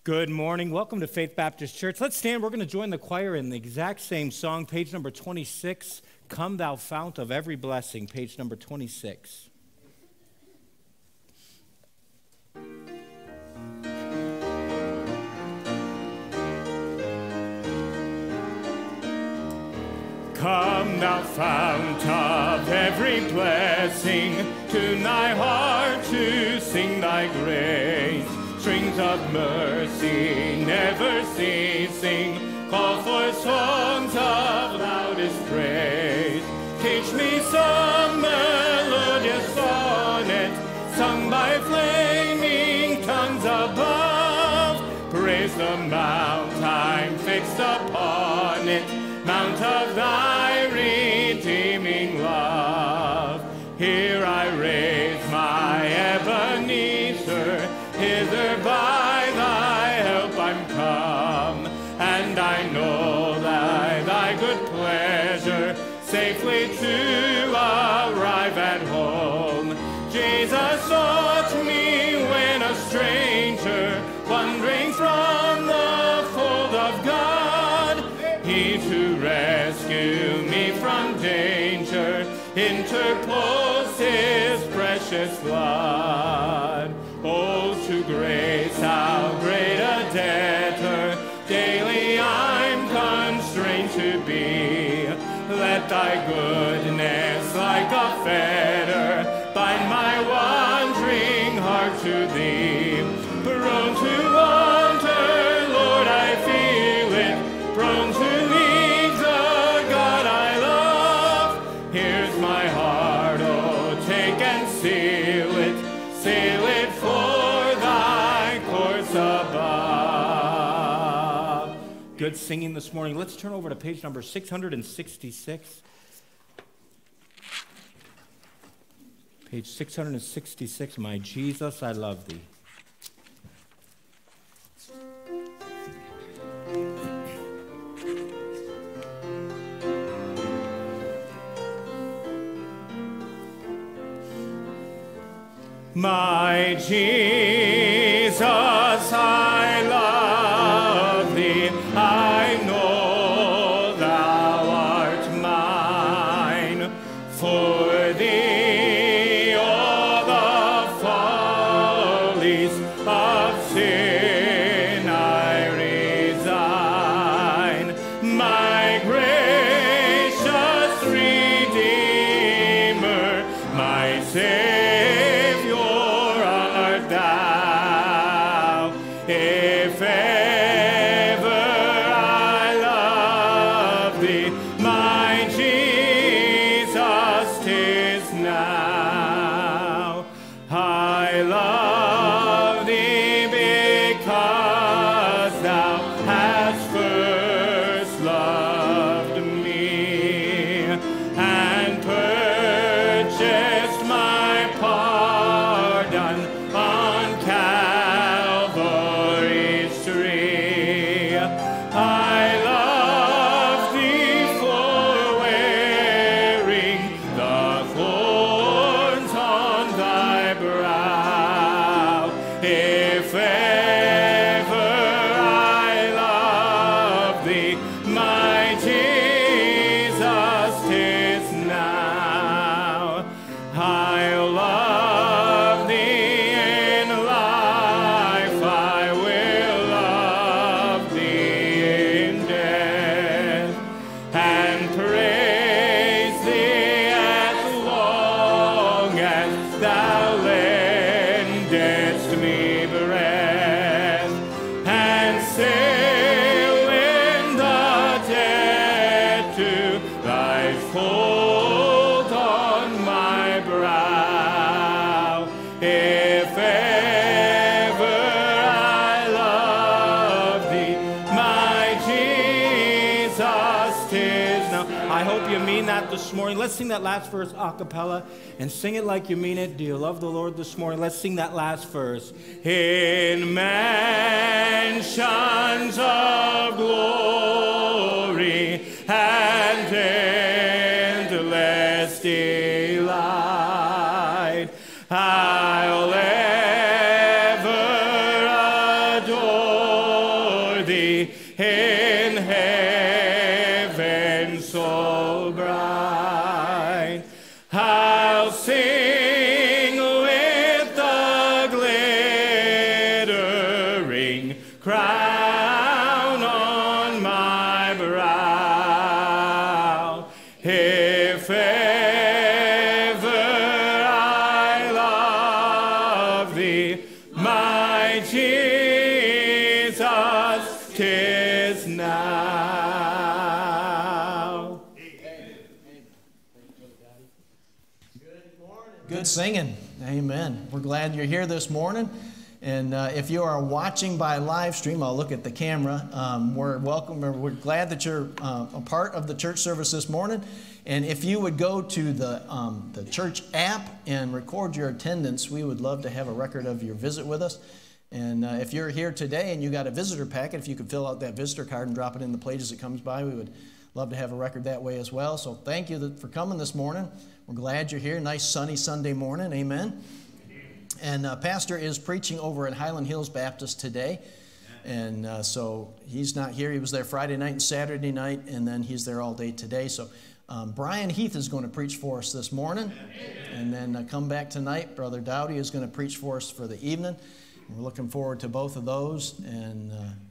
Good morning. Welcome to Faith Baptist Church. Let's stand. We're going to join the choir in the exact same song, page number 26, Come Thou Fount of Every Blessing, page number 26. Come thou fount of every blessing, tune thy heart to sing thy grace. Strings of mercy never ceasing, call for songs of loudest praise. Teach me some melodious sonnet, sung by flaming tongues above. Praise the mount I'm fixed upon it, mount of thy redeeming love. Here I raise my Ebenezer, hither by thy help I'm come, and I know that thy good pleasure safely to arrive at home. Jesus sought me when a stranger, wandering from the fold of God. He to rescue me from danger interposed his precious blood. Oh, to grace how great a debtor daily I'm constrained to be. Let thy goodness like a fetter bind my wandering heart to thee. Prone to wander, Lord, I feel it, prone to leave the God I love. Here's my heart, oh, take and seal it for thy courts above. Good singing this morning. Let's turn over to page number 666. Page 666, My Jesus, I Love Thee. My Jesus, I love thee. I know thou art mine. For thee all the follies of sin I resign. My gracious Redeemer, my Savior, if ever I love thee, my Jesus, 'tis now. I love thee because thou hast first loved me and purchased my pardon on Calvary's tree. I love thee for wearing the thorns on thy brow. If ever I love thee, my Jesus, 'tis now. I'll love thee in life, I will love thee in death, and praise thee as long as thou lendest me breath, and sail in the dead to thy fold on my brow. If ever I love thee, my Jesus, 'tis now. I hope you mean that this morning. Let's sing that last verse a cappella and sing it like you mean it. Do you love the Lord this morning? Let's sing that last verse. In mansions of glory and endless delight, I'll ever adore blessing, crown on my brow. If ever I love thee, my Jesus, 'tis now. Good singing. Amen. We're glad you're here this morning. And if you are watching by live stream, I'll look at the camera. We're glad that you're a part of the church service this morning. And if you would go to the church app and record your attendance, we would love to have a record of your visit with us. And if you're here today and you got a visitor packet, if you could fill out that visitor card and drop it in the plate as it comes by, we would love to have a record that way as well. So thank you for coming this morning. We're glad you're here. Nice sunny Sunday morning. Amen. And Pastor is preaching over at Highland Hills Baptist today. And so he's not here. He was there Friday night and Saturday night, and then he's there all day today. So Brian Heath is going to preach for us this morning. And then come back tonight. Brother Dowdy is going to preach for us for the evening. We're looking forward to both of those. And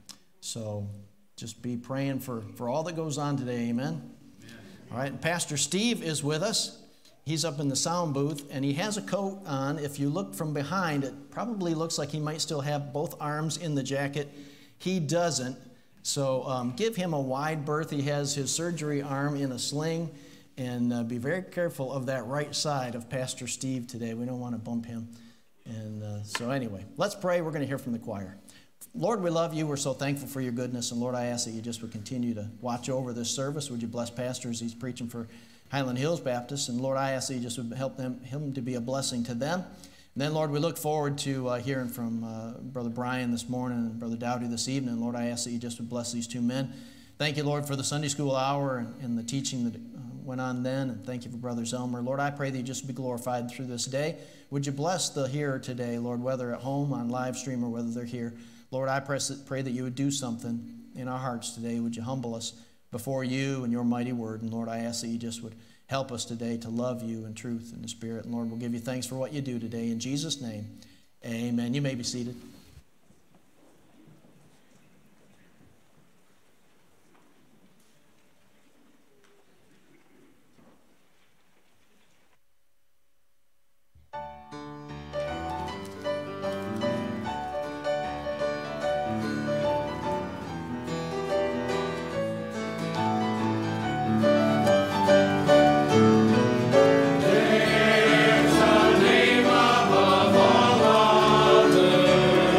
so just be praying for all that goes on today. Amen. All right. And Pastor Steve is with us. He's up in the sound booth, and he has a coat on. If you look from behind, it probably looks like he might still have both arms in the jacket. He doesn't. So give him a wide berth. He has his surgery arm in a sling. And be very careful of that right side of Pastor Steve today. We don't want to bump him. And so anyway, let's pray. We're going to hear from the choir. Lord, we love you. We're so thankful for your goodness. And Lord, I ask that you just would continue to watch over this service. Would you bless Pastor as he's preaching for Highland Hills Baptist? And Lord, I ask that you just would help him to be a blessing to them. And then, Lord, we look forward to hearing from Brother Brian this morning and Brother Dowdy this evening. Lord, I ask that you just would bless these two men. Thank you, Lord, for the Sunday school hour and the teaching that went on then. And thank you for Brother Zelmer. Lord, I pray that you just be glorified through this day. Would you bless the hearer today, Lord, whether at home, on live stream, or whether they're here. Lord, I pray that you would do something in our hearts today. Would you humble us before you and your mighty word? And Lord, I ask that you just would help us today to love you in truth and the Spirit. And Lord, we'll give you thanks for what you do today. In Jesus' name, amen. You may be seated. There's a name above all others.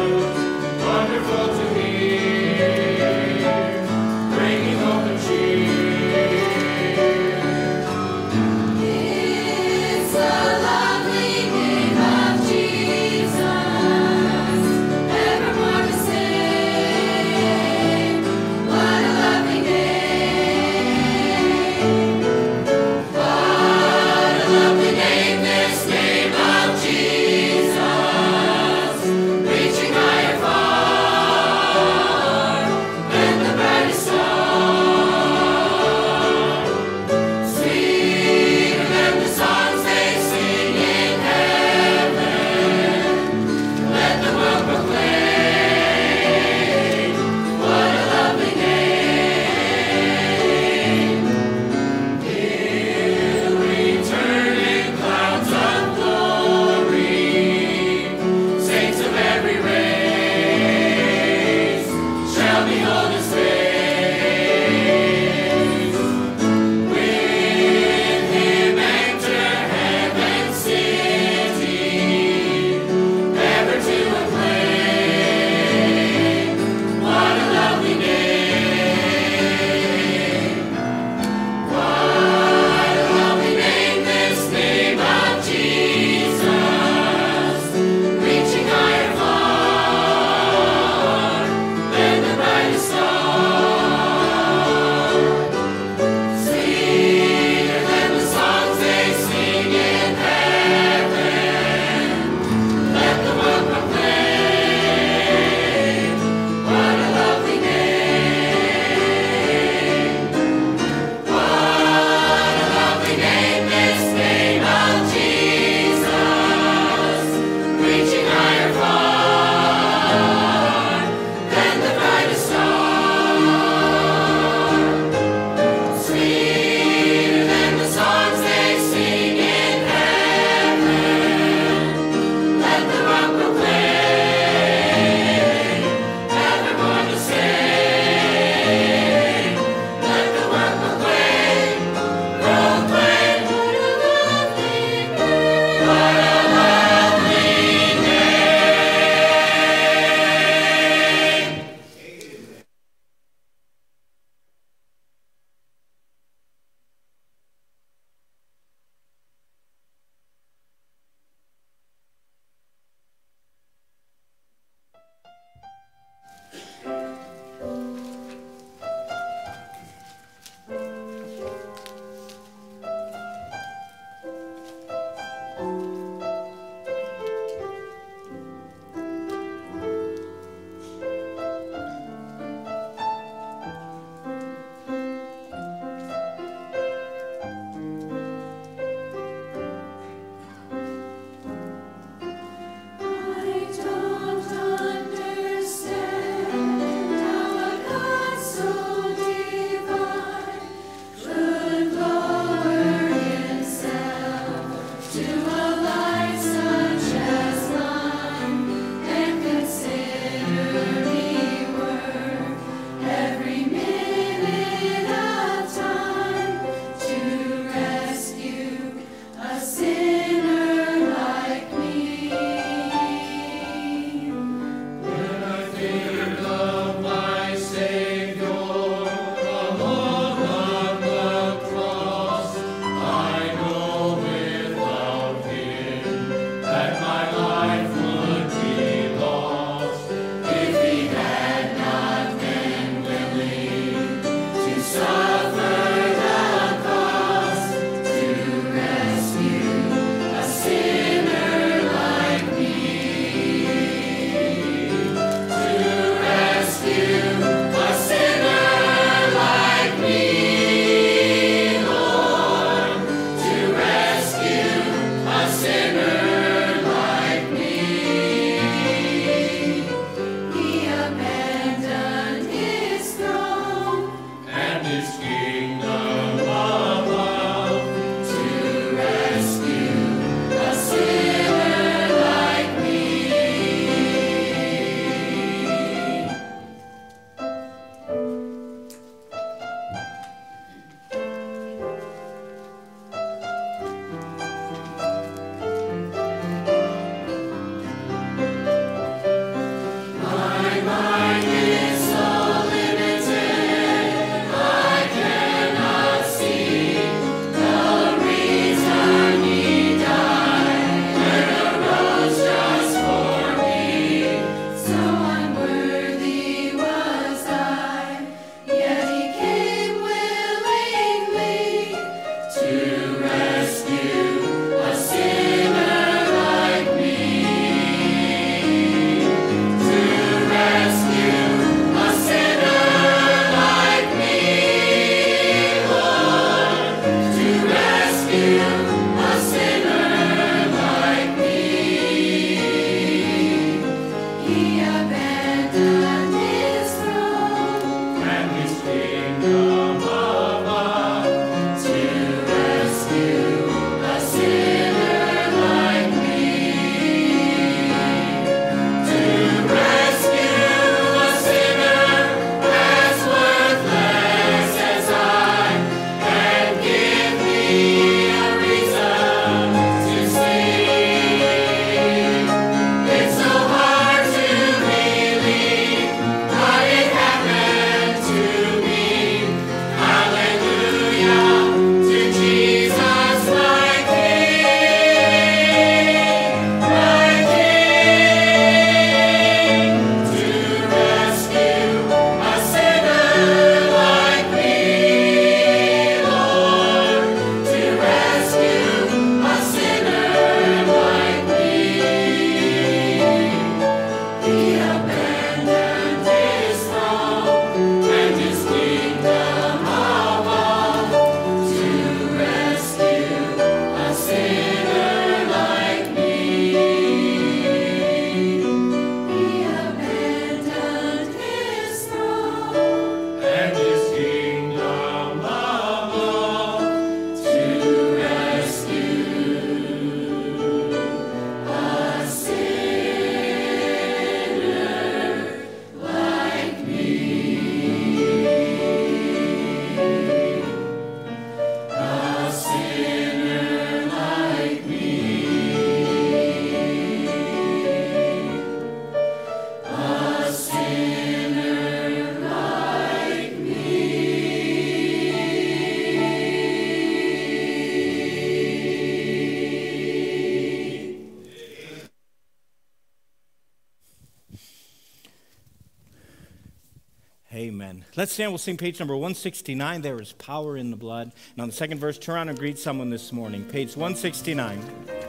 Amen. Let's stand. We'll sing page number 169. There is power in the blood. And on the second verse, turn around and greet someone this morning. Page 169.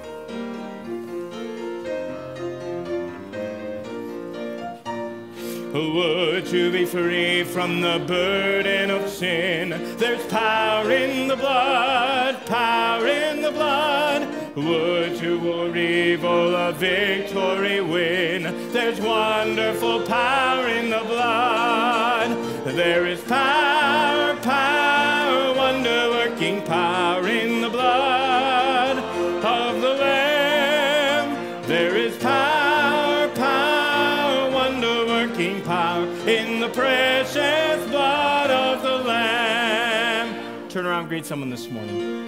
Would you be free from the burden of sin? There's power in the blood, power in the blood. Would you o'er evil a victory win? There's wonderful power in the blood. There is power, power, wonder-working power in the blood of the Lamb. There is power, power, wonder-working power in the precious blood of the Lamb. Turn around and greet someone this morning.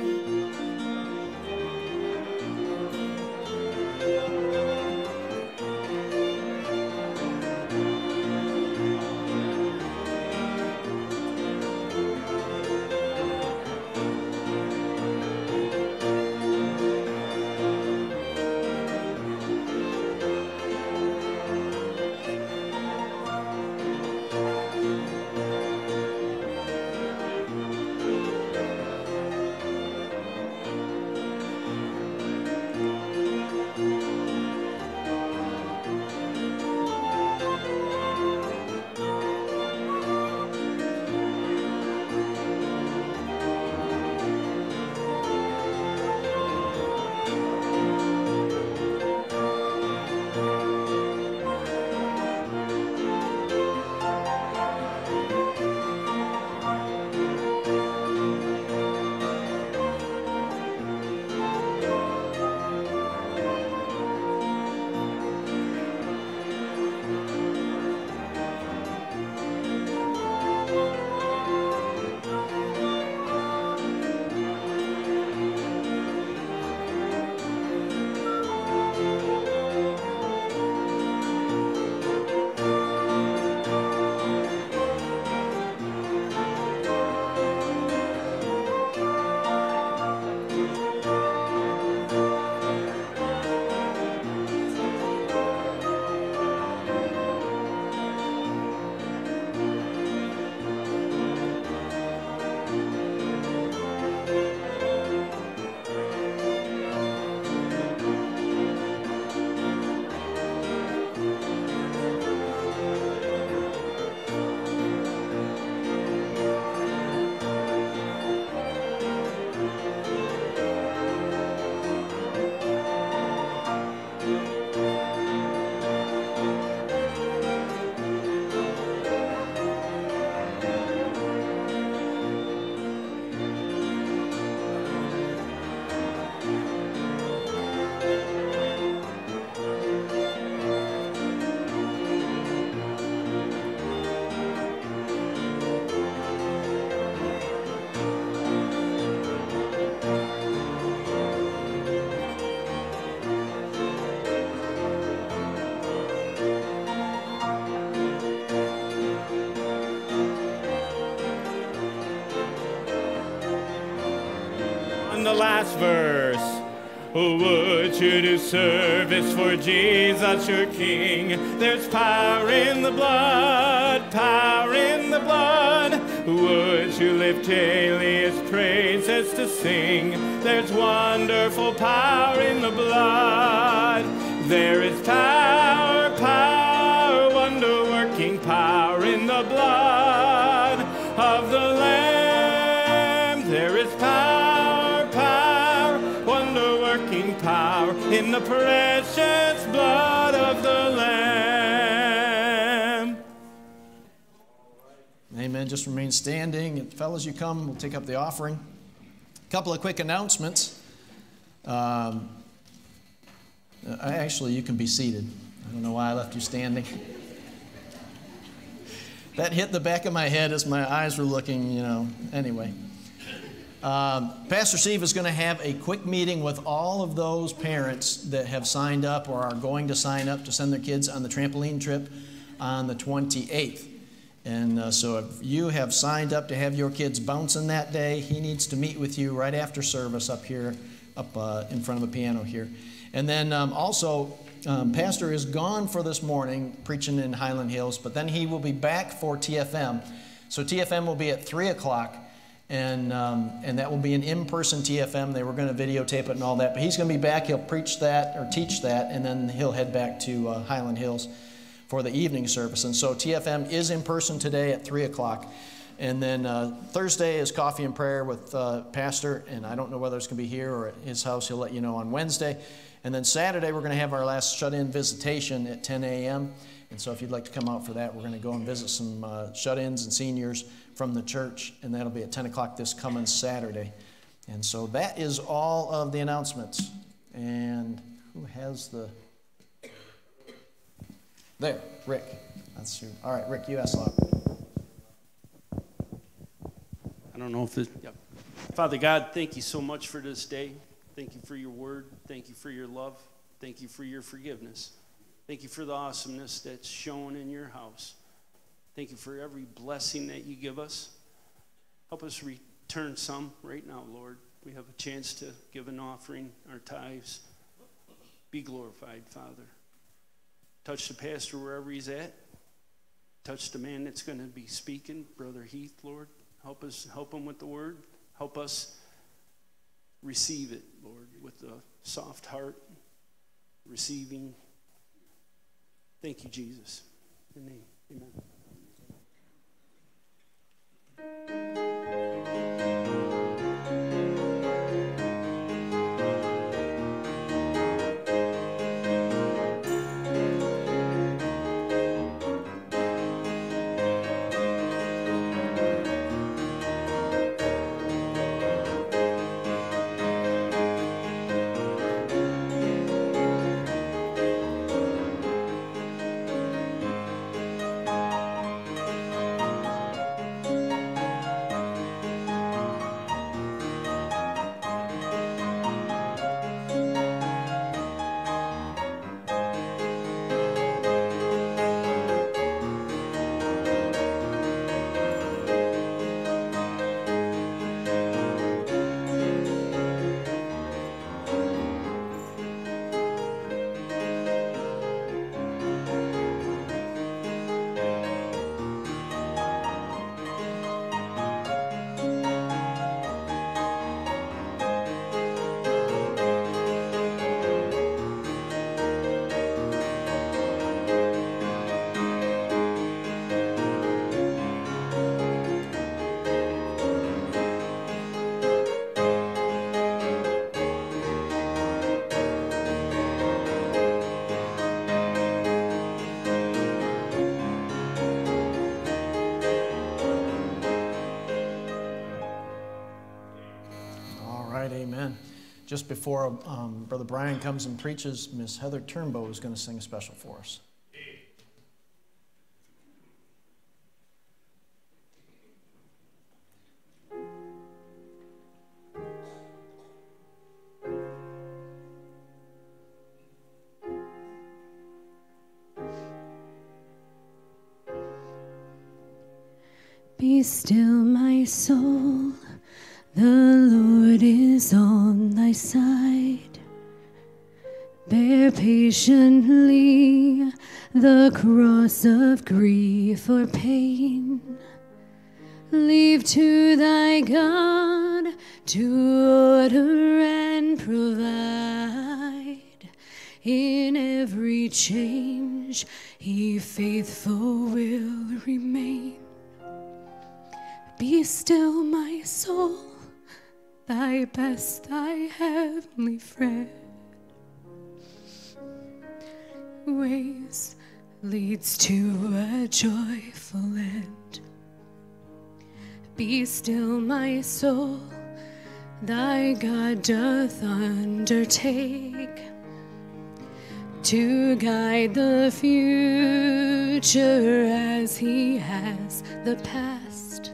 The last verse. Would you do service for Jesus your King? There's power in the blood, power in the blood. Would you live daily his praises to sing? There's wonderful power in the blood. There is power, power, wonder-working power in the blood of the Lamb. There is power, power, wonder-working power in the precious blood of the Lamb. Amen. Just remain standing. Fellas, you come. We'll take up the offering. A couple of quick announcements. Actually, you can be seated. I don't know why I left you standing. That hit the back of my head as my eyes were looking, Anyway. Pastor Steve is going to have a quick meeting with all of those parents that have signed up or are going to sign up to send their kids on the trampoline trip on the 28th. And so if you have signed up to have your kids bouncing that day, he needs to meet with you right after service up here, up in front of the piano here. And then also, Pastor is gone for this morning, preaching in Highland Hills, but then he will be back for TFM. So TFM will be at 3 o'clock, and that will be an in-person TFM. They were going to videotape it and all that, but he's going to be back. He'll preach that or teach that, and then he'll head back to Highland Hills for the evening service. And so TFM is in person today at 3 o'clock. And then Thursday is coffee and prayer with Pastor, and I don't know whether it's going to be here or at his house. He'll let you know on Wednesday. And then Saturday, we're going to have our last shut-in visitation at 10 a.m. And so if you'd like to come out for that, we're going to go and visit some shut-ins and seniors from the church, and that'll be at 10 o'clock this coming Saturday. And so that is all of the announcements. And who has the... There, Rick. That's who. All right, Rick, you ask a lot. I don't know if this... Yep. Father God, thank you so much for this day. Thank you for your word. Thank you for your love. Thank you for your forgiveness. Thank you for the awesomeness that's shown in your house. Thank you for every blessing that you give us. Help us return some right now, Lord. We have a chance to give an offering, our tithes. Be glorified, Father. Touch the pastor wherever he's at. Touch the man that's going to be speaking, Brother Heath, Lord. Help him with the word. Help us receive it, Lord, with a soft heart, receiving. Thank you, Jesus. In your name, amen. Amen. Just before Brother Brian comes and preaches, Miss Heather Turnbow is going to sing a special for us. Be still, my soul, the Lord is on thy side. Bear patiently the cross of grief or pain. Leave to thy God to order and provide. In every change he faithful will remain. Be still, my soul, thy best, thy heavenly friend. Ways leads to a joyful end. Be still, my soul, thy God doth undertake to guide the future as he has the past.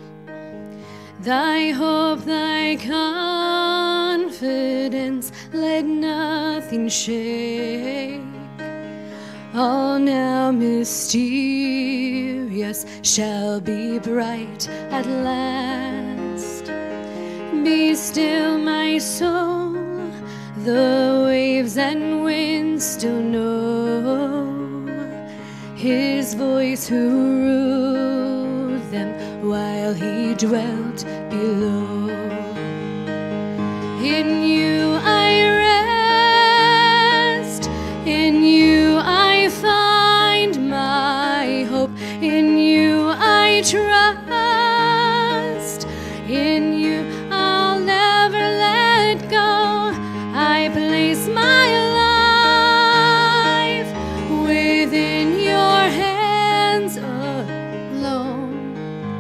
Thy hope, thy confidence, let nothing shake. All now mysterious shall be bright at last. Be still, my soul, The waves and winds still know his voice who ruled them while he dwelt below. In you I rest, in you I find my hope, in you I trust, in you I'll never let go. I place my life within your hands alone.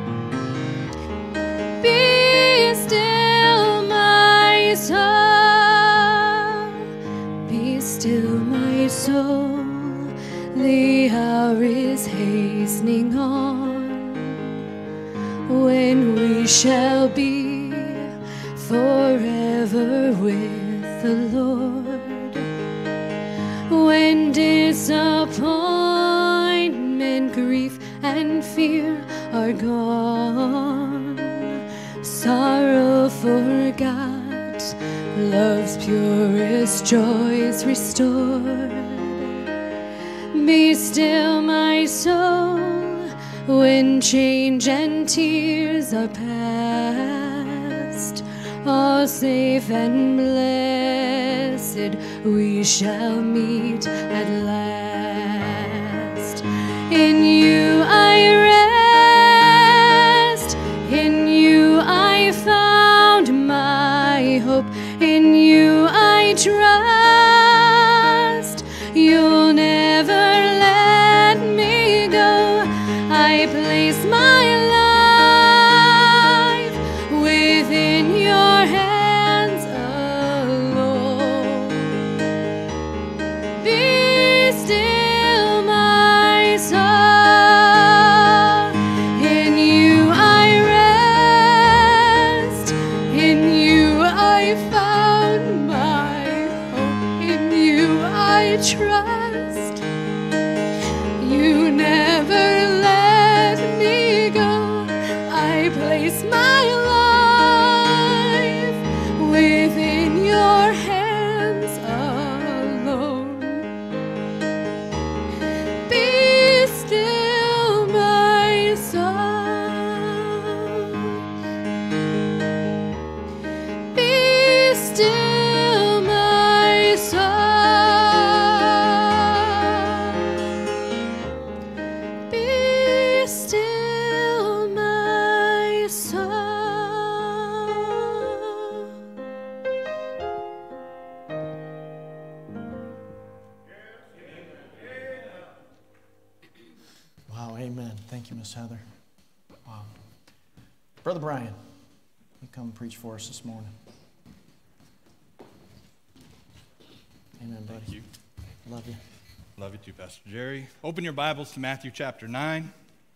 Be still, my soul. Be still, my soul. The hour is hastening on when we shall be forever with the Lord. When disappointment, grief, and fear are gone, sorrow forgot, love's purest joys restored. Be still, my soul, when change and tears are past. All safe and blessed we shall meet at last. In you I rest, in you I found my hope, in you I trust. You'll never let me go. I place my life within your hands alone. Be still, my soul. In you I rest, in you I found my hope, in you I trust. You never let me go. I place my life within your hands alone. Be still, my soul. Be still, my soul. Be still, my soul. Wow, amen. Thank you, Miss Heather. Wow. Brother Brian, you come preach for us this morning. Amen, buddy. Thank you. Love you. Love you too, Pastor Jerry. Open your Bibles to Matthew chapter 9.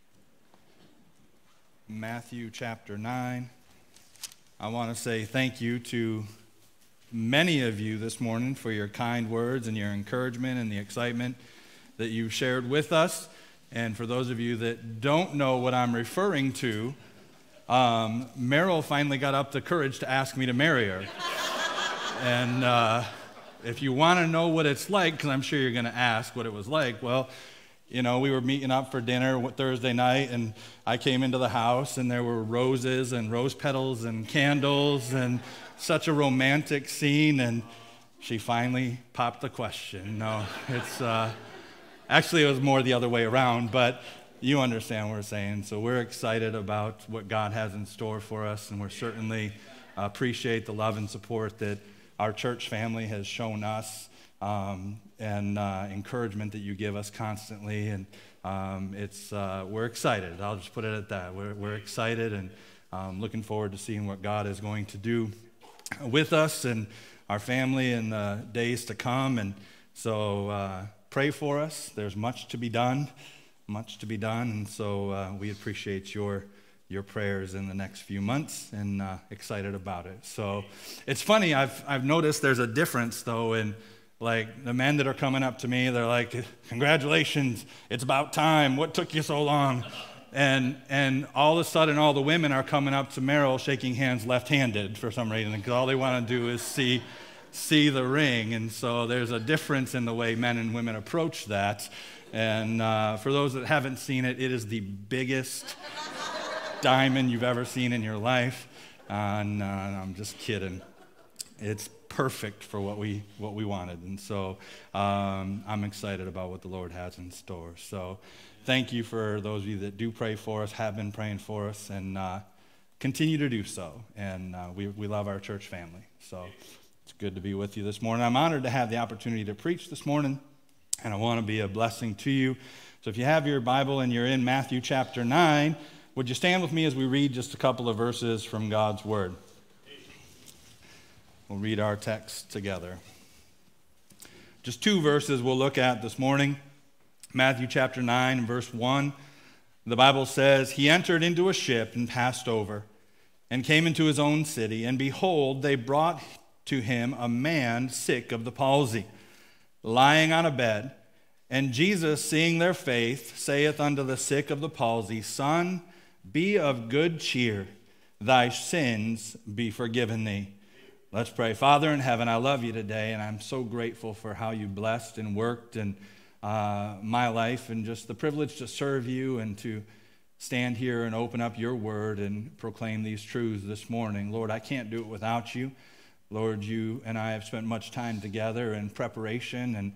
Matthew chapter 9. I want to say thank you to many of you this morning for your kind words and your encouragement and the excitement that you shared with us. And for those of you that don't know what I'm referring to, Meryl finally got up the courage to ask me to marry her. And if you want to know what it's like, because I'm sure you're going to ask what it was like, well, you know, we were meeting up for dinner Thursday night, and I came into the house, and there were roses and rose petals and candles and such a romantic scene, and she finally popped the question. No, it's actually it was more the other way around, but you understand what we're saying. So we're excited about what God has in store for us, and we're certainly appreciate the love and support that our church family has shown us, and encouragement that you give us constantly. And we're excited. I'll just put it at that. We're excited and looking forward to seeing what God is going to do with us and our family in the days to come. And so pray for us. There's much to be done, and so we appreciate your prayers in the next few months, and excited about it. So it's funny, I've noticed there's a difference though in like the men that are coming up to me. They're like, congratulations, it's about time, what took you so long? And all of a sudden all the women are coming up to Meryl shaking hands left-handed for some reason, because all they want to do is see see the ring. And so there's a difference in the way men and women approach that. And for those that haven't seen it, it is the biggest diamond you've ever seen in your life. And I'm just kidding. It's perfect for what we wanted. And so I'm excited about what the Lord has in store. So thank you for those of you that do pray for us, have been praying for us, and continue to do so. And we love our church family. So it's good to be with you this morning. I'm honored to have the opportunity to preach this morning, and I want to be a blessing to you. So if you have your Bible and you're in Matthew chapter 9, would you stand with me as we read just a couple of verses from God's Word? We'll read our text together. Just 2 verses we'll look at this morning. Matthew chapter 9 and verse 1. The Bible says, "He entered into a ship and passed over, and came into his own city. And behold, they brought to him a man sick of the palsy, lying on a bed. And Jesus, seeing their faith, saith unto the sick of the palsy, Son, be of good cheer, thy sins be forgiven thee." Let's pray. Father in heaven, I love you today, and I'm so grateful for how you blessed and worked in my life, and just the privilege to serve you and to stand here and open up your word and proclaim these truths this morning. Lord, I can't do it without you. Lord, you and I have spent much time together in preparation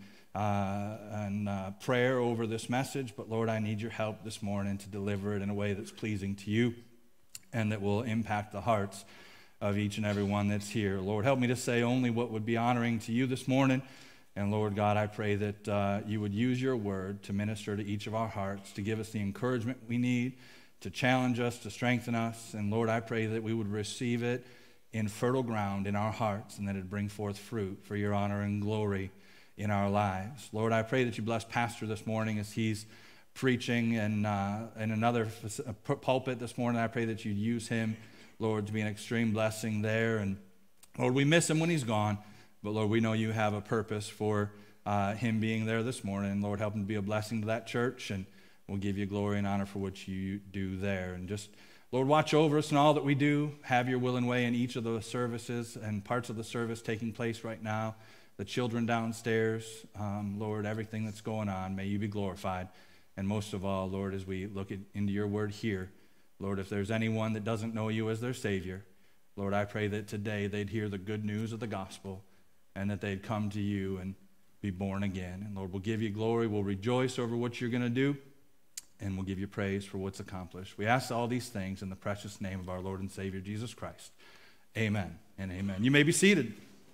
and prayer over this message, but Lord, I need your help this morning to deliver it in a way that's pleasing to you and that will impact the hearts of each and every one that's here. Lord, help me to say only what would be honoring to you this morning. And Lord God, I pray that you would use your word to minister to each of our hearts, to give us the encouragement we need, to challenge us, to strengthen us. And Lord, I pray that we would receive it in fertile ground in our hearts, and that it'd bring forth fruit for your honor and glory in our lives. Lord, I pray that you bless Pastor this morning as he's preaching in another pulpit this morning. I pray that you'd use him, Lord, to be an extreme blessing there. And Lord, we miss him when he's gone, but Lord, we know you have a purpose for him being there this morning. And Lord, help him to be a blessing to that church, and we'll give you glory and honor for what you do there. And just, Lord, watch over us in all that we do. Have your will and way in each of the services and parts of the service taking place right now. The children downstairs, Lord, everything that's going on, may you be glorified. And most of all, Lord, as we look into your word here, Lord, if there's anyone that doesn't know you as their Savior, Lord, I pray that today they'd hear the good news of the gospel and that they'd come to you and be born again. And Lord, we'll give you glory. We'll rejoice over what you're going to do, and we'll give you praise for what's accomplished. We ask all these things in the precious name of our Lord and Savior, Jesus Christ. Amen and amen. You may be seated.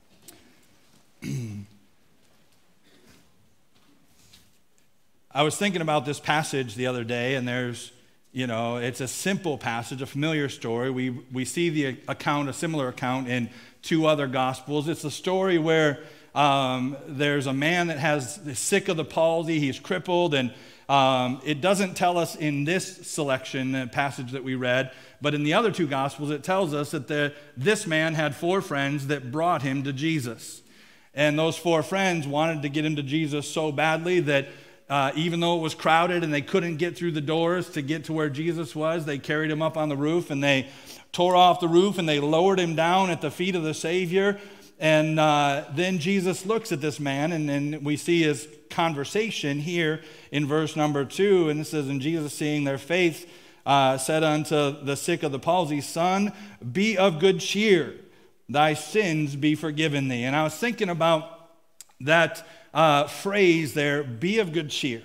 I was thinking about this passage the other day, and it's a simple passage, a familiar story. We see the account, a similar account in 2 other Gospels. It's a story where there's a man that is sick of the palsy. He's crippled, and it doesn't tell us in this selection, the passage that we read, but in the other 2 Gospels, it tells us that this man had 4 friends that brought him to Jesus. And those 4 friends wanted to get him to Jesus so badly that even though it was crowded and they couldn't get through the doors to get to where Jesus was, they carried him up on the roof, and they tore off the roof and they lowered him down at the feet of the Savior. And then Jesus looks at this man, and then we see his conversation here in verse number 2. And it says, "And Jesus, seeing their faith, said unto the sick of the palsy, Son, be of good cheer, thy sins be forgiven thee." And I was thinking about that phrase there, be of good cheer.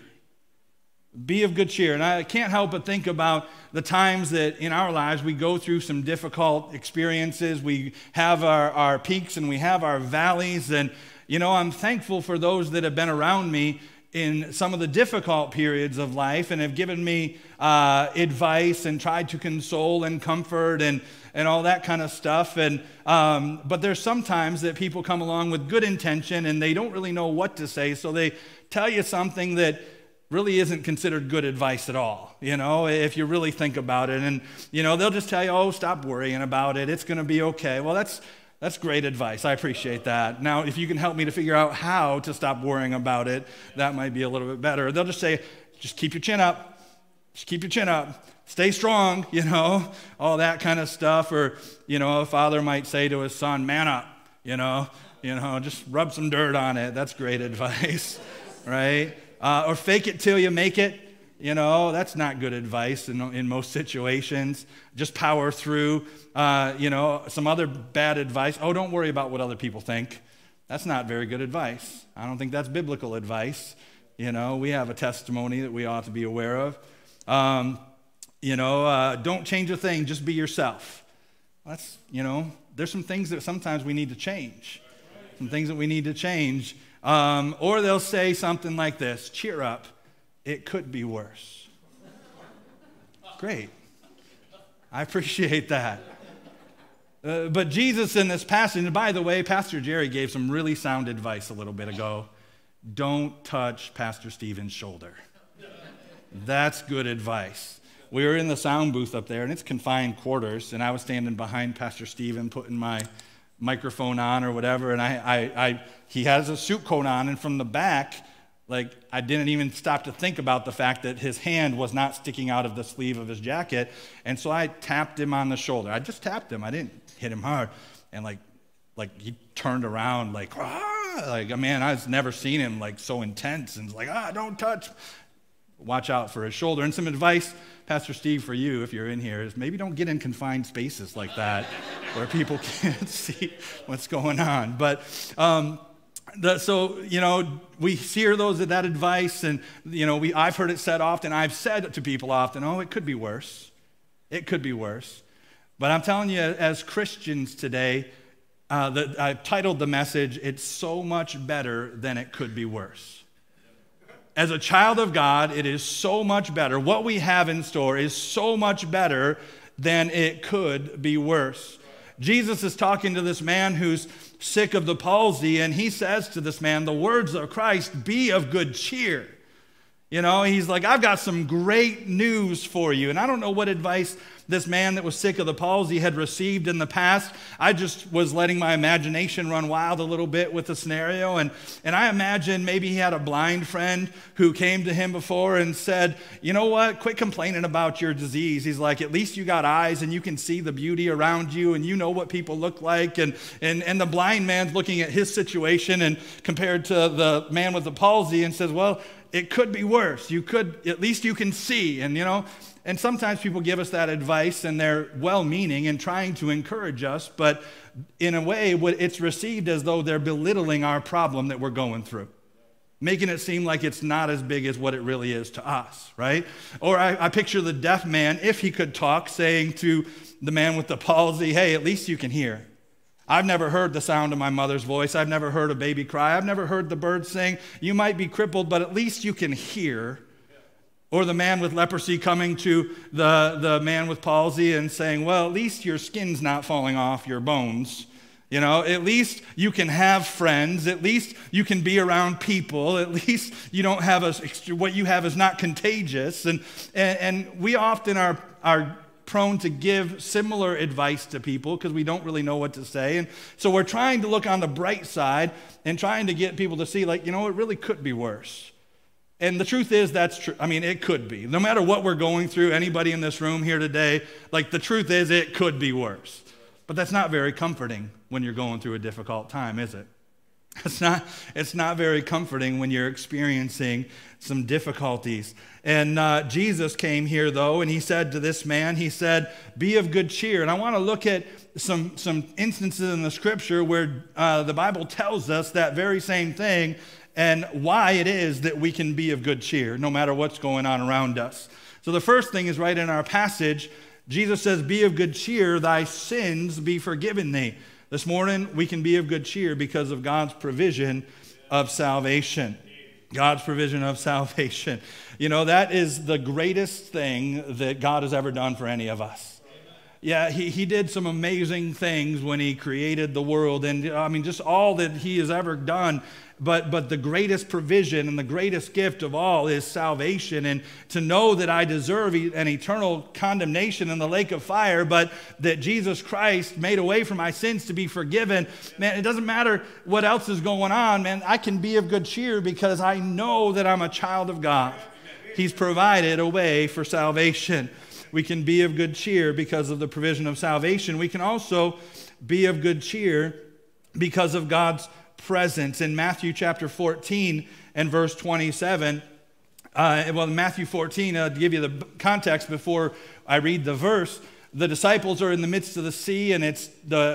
Be of good cheer. And I can't help but think about the times that in our lives we go through some difficult experiences. We have our peaks and we have our valleys. And, I'm thankful for those that have been around me in some of the difficult periods of life and have given me advice and tried to console and comfort and all that kind of stuff. And but there's sometimes that people come along with good intention and they don't really know what to say, so they tell you something that really isn't considered good advice at all, if you really think about it. And, they'll just tell you, oh, stop worrying about it. It's going to be okay. Well, that's great advice. I appreciate that. Now, if you can help me to figure out how to stop worrying about it, that might be a little bit better. They'll just say, just keep your chin up. Just keep your chin up. Stay strong, all that kind of stuff. Or, a father might say to his son, man up, Just rub some dirt on it. That's great advice, right? Or fake it till you make it. That's not good advice in most situations. Just power through. Some other bad advice. Oh, don't worry about what other people think. That's not very good advice. I don't think that's biblical advice. We have a testimony that we ought to be aware of. Don't change a thing, just be yourself. There's some things that sometimes we need to change. Some things that we need to change. Or they'll say something like this: cheer up, it could be worse. Great. I appreciate that. But Jesus in this passage, and by the way, Pastor Jerry gave some really sound advice a little bit ago. Don't touch Pastor Stephen's shoulder. That's good advice. We were in the sound booth up there, and it's confined quarters, and I was standing behind Pastor Stephen putting my microphone on or whatever, and he has a suit coat on, and from the back, I didn't even stop to think about the fact that his hand was not sticking out of the sleeve of his jacket, and so I tapped him on the shoulder. I just tapped him. I didn't hit him hard, and he turned around man, I've never seen him so intense, and don't touch. Watch out for his shoulder. And some advice, Pastor Steve, for you, if you're in here, is maybe don't get in confined spaces like that where people can't see what's going on. But we hear that advice, and I've heard it said often. I've said to people often, "Oh, it could be worse. It could be worse." But I'm telling you, as Christians today, I've titled the message, "It's so much better than it could be worse." As a child of God, it is so much better. What we have in store is so much better than it could be worse. Jesus is talking to this man who's sick of the palsy, and he says to this man, the words of Christ, "Be of good cheer." He's like, "I've got some great news for you." And I don't know what advice this man that was sick of the palsy had received in the past. I just was letting my imagination run wild a little bit with the scenario. And I imagine maybe he had a blind friend who came to him before and said, "You know what? Quit complaining about your disease." He's like, "At least you got eyes and you can see the beauty around you and you know what people look like." And the blind man's looking at his situation and compared to the man with the palsy and says, "Well, it could be worse. At least you can see." And sometimes people give us that advice, and they're well-meaning and trying to encourage us, but in a way, it's received as though they're belittling our problem that we're going through, making it seem like it's not as big as what it really is to us, right? Or I picture the deaf man, if he could talk, saying to the man with the palsy, "Hey, at least you can hear. I've never heard the sound of my mother's voice. I've never heard a baby cry. I've never heard the birds sing. You might be crippled, but at least you can hear." Or the man with leprosy coming to the man with palsy and saying, "Well, at least your skin's not falling off your bones. At least you can have friends. At least you can be around people. At least you don't have what you have is not contagious." And we often are prone to give similar advice to people because we don't really know what to say. And so we're trying to look on the bright side and trying to get people to see, it really could be worse. And the truth is, that's true. It could be. No matter what we're going through, anybody in this room here today, the truth is, it could be worse. But that's not very comforting when you're going through a difficult time, is it? It's not very comforting when you're experiencing some difficulties. And Jesus came here, though, and he said to this man, he said, "Be of good cheer." And I want to look at some instances in the scripture where the Bible tells us that very same thing, and why it is that we can be of good cheer no matter what's going on around us. So the first thing is right in our passage. Jesus says, "Be of good cheer, thy sins be forgiven thee." This morning, we can be of good cheer because of God's provision of salvation. God's provision of salvation. That is the greatest thing that God has ever done for any of us. Yeah, he did some amazing things when he created the world, and just all that he has ever done. But the greatest provision and the greatest gift of all is salvation, and to know that I deserve an eternal condemnation in the lake of fire, but that Jesus Christ made a way for my sins to be forgiven. Man, it doesn't matter what else is going on, man. I can be of good cheer because I know that I'm a child of God. He's provided a way for salvation. We can be of good cheer because of the provision of salvation. We can also be of good cheer because of God's presence. In Matthew chapter 14 and verse 27, in Matthew 14, to give you the context before I read the verse, the disciples are in the midst of the sea, and it's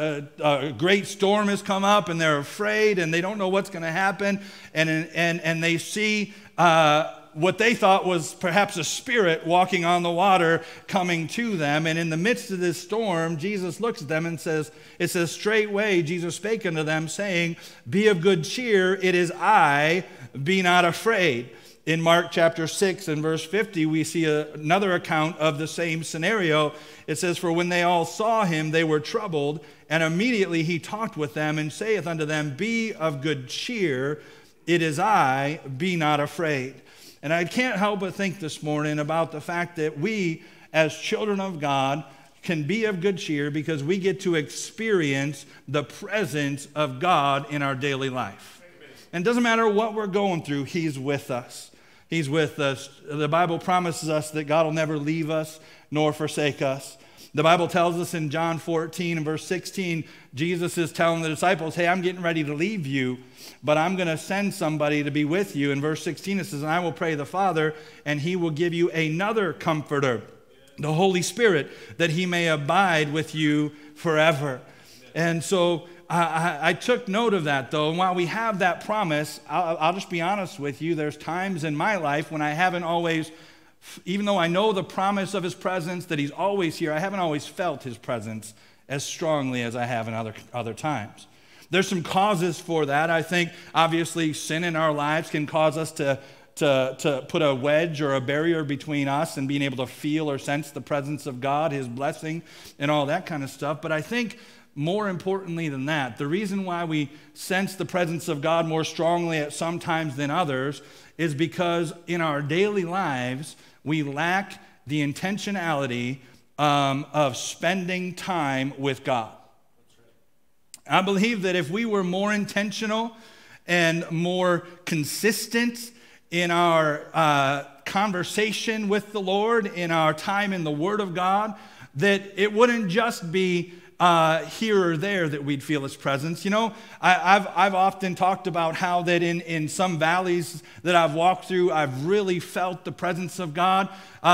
a great storm has come up, and they're afraid, and they don't know what's going to happen, and they see what they thought was perhaps a spirit walking on the water coming to them. And in the midst of this storm, Jesus looks at them and says, it says, straightway Jesus spake unto them, saying, be of good cheer, it is I, be not afraid. In Mark chapter 6 and verse 50, we see another account of the same scenario. It says, for when they all saw him, they were troubled, and immediately he talked with them and saith unto them, be of good cheer, it is I, be not afraid. And I can't help but think this morning about the fact that we, as children of God, can be of good cheer because we get to experience the presence of God in our daily life. And it doesn't matter what we're going through, he's with us. He's with us. The Bible promises us that God will never leave us nor forsake us. The Bible tells us in John 14 and verse 16, Jesus is telling the disciples, hey, I'm getting ready to leave you, but I'm going to send somebody to be with you. In verse 16 it says, and I will pray the Father, and he will give you another comforter, the Holy Spirit, that he may abide with you forever. And so I took note of that, though, and while we have that promise, I'll just be honest with you, there's times in my life when I haven't always, even though I know the promise of his presence, that he's always here, I haven't always felt his presence as strongly as I have in other times. There's some causes for that. I think, obviously, sin in our lives can cause us to put a wedge or a barrier between us and being able to feel or sense the presence of God, his blessing, and all that kind of stuff. But I think more importantly than that, the reason why we sense the presence of God more strongly at some times than others is because in our daily lives, we lack the intentionality of spending time with God. I believe that if we were more intentional and more consistent in our conversation with the Lord, in our time in the Word of God, that it wouldn't just be here or there that we'd feel his presence. You know, I've often talked about how that in some valleys that I've walked through, I've really felt the presence of God.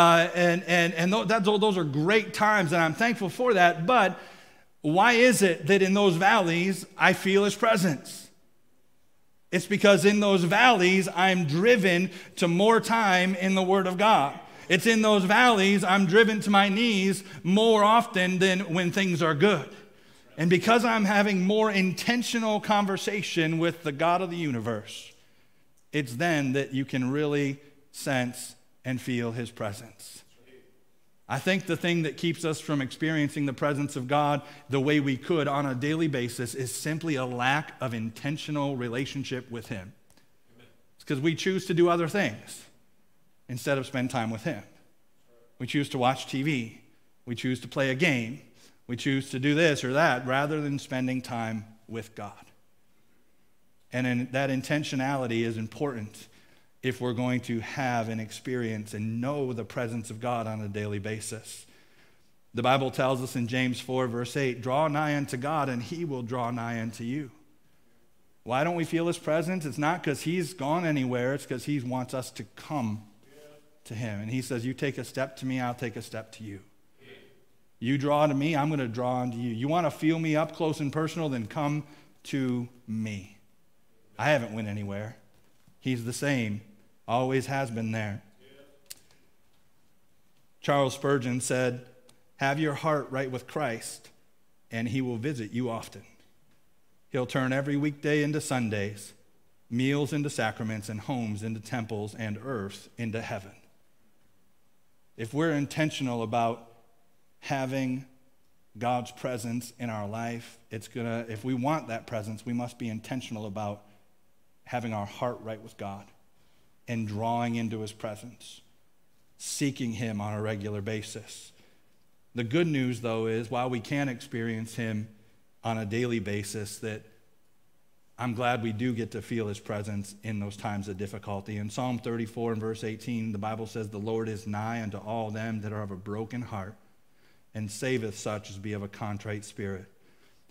And those are great times, and I'm thankful for that. But why is it that in those valleys I feel his presence? It's because in those valleys I'm driven to more time in the Word of God. It's in those valleys I'm driven to my knees more often than when things are good. And because I'm having more intentional conversation with the God of the universe, it's then that you can really sense and feel his presence. I think the thing that keeps us from experiencing the presence of God the way we could on a daily basis is simply a lack of intentional relationship with him. It's because we choose to do other things instead of spend time with him. We choose to watch TV. We choose to play a game. We choose to do this or that rather than spending time with God. And that intentionality is important if we're going to have an experience and know the presence of God on a daily basis. The Bible tells us in James 4, verse 8, draw nigh unto God and he will draw nigh unto you. Why don't we feel his presence? It's not because he's gone anywhere. It's because he wants us to come to him. And he says, you take a step to me, I'll take a step to you. You draw to me, I'm going to draw unto you. You want to feel me up close and personal, then come to me. I haven't went anywhere. He's the same, always has been there. Charles Spurgeon said, have your heart right with Christ, and he will visit you often. He'll turn every weekday into Sundays, meals into sacraments, and homes into temples, and earth into heaven. If we're intentional about having God's presence in our life, if we want that presence, we must be intentional about having our heart right with God and drawing into his presence, seeking him on a regular basis. The good news, though, is while we can experience him on a daily basis, that I'm glad we do get to feel his presence in those times of difficulty. In Psalm 34 and verse 18, the Bible says, the Lord is nigh unto all them that are of a broken heart, and saveth such as be of a contrite spirit.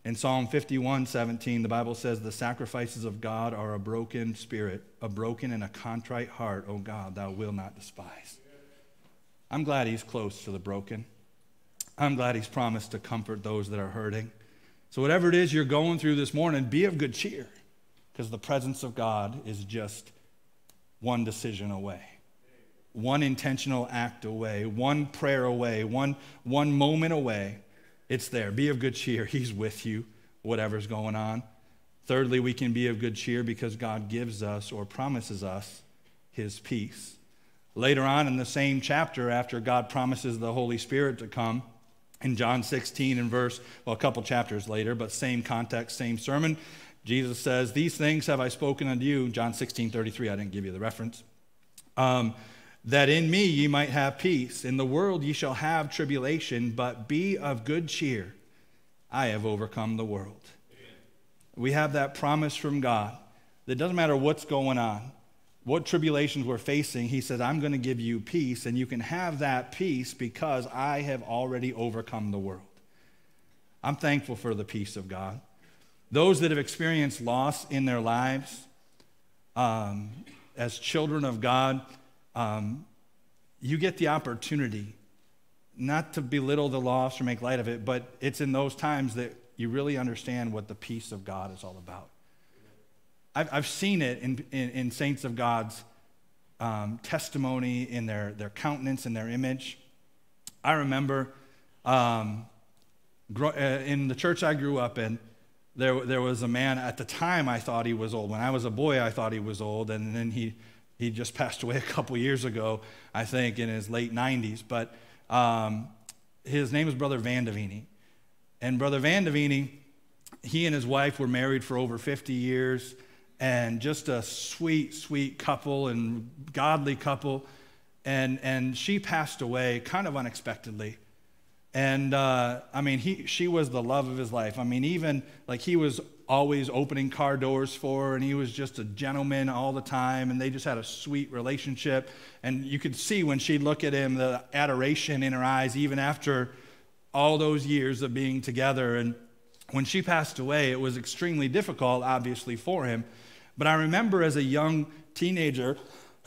In Psalm 51:17, the Bible says, the sacrifices of God are a broken spirit, a broken and a contrite heart, O God, thou wilt not despise. I'm glad he's close to the broken. I'm glad he's promised to comfort those that are hurting. So whatever it is you're going through this morning, be of good cheer, because the presence of God is just one decision away, one intentional act away, one prayer away, one moment away. It's there. Be of good cheer. He's with you, whatever's going on. Thirdly, we can be of good cheer because God gives us or promises us his peace. Later on in the same chapter, after God promises the Holy Spirit to come, in John 16 and a couple chapters later, but same context, same sermon, Jesus says, these things have I spoken unto you, John 16:33, I didn't give you the reference, that in me ye might have peace. In the world ye shall have tribulation, but be of good cheer. I have overcome the world. Amen. We have that promise from God that it doesn't matter what's going on, what tribulations we're facing. He says, I'm going to give you peace, and you can have that peace because I have already overcome the world. I'm thankful for the peace of God. Those that have experienced loss in their lives, as children of God, you get the opportunity not to belittle the loss or make light of it, but it's in those times that you really understand what the peace of God is all about. I've seen it in saints of God's testimony, in their countenance, in their image. I remember in the church I grew up in, there was a man. At the time I thought he was old. When I was a boy, I thought he was old, and then he just passed away a couple years ago, I think, in his late 90s. But his name is Brother Vandevini. And Brother Vandevini, he and his wife were married for over 50 years, and just a sweet, sweet couple and godly couple. And she passed away kind of unexpectedly. And she was the love of his life. I mean, even like he was always opening car doors for her, and he was just a gentleman all the time, and they just had a sweet relationship. And you could see when she'd look at him, the adoration in her eyes, even after all those years of being together. And when she passed away, it was extremely difficult, obviously, for him. But I remember as a young teenager,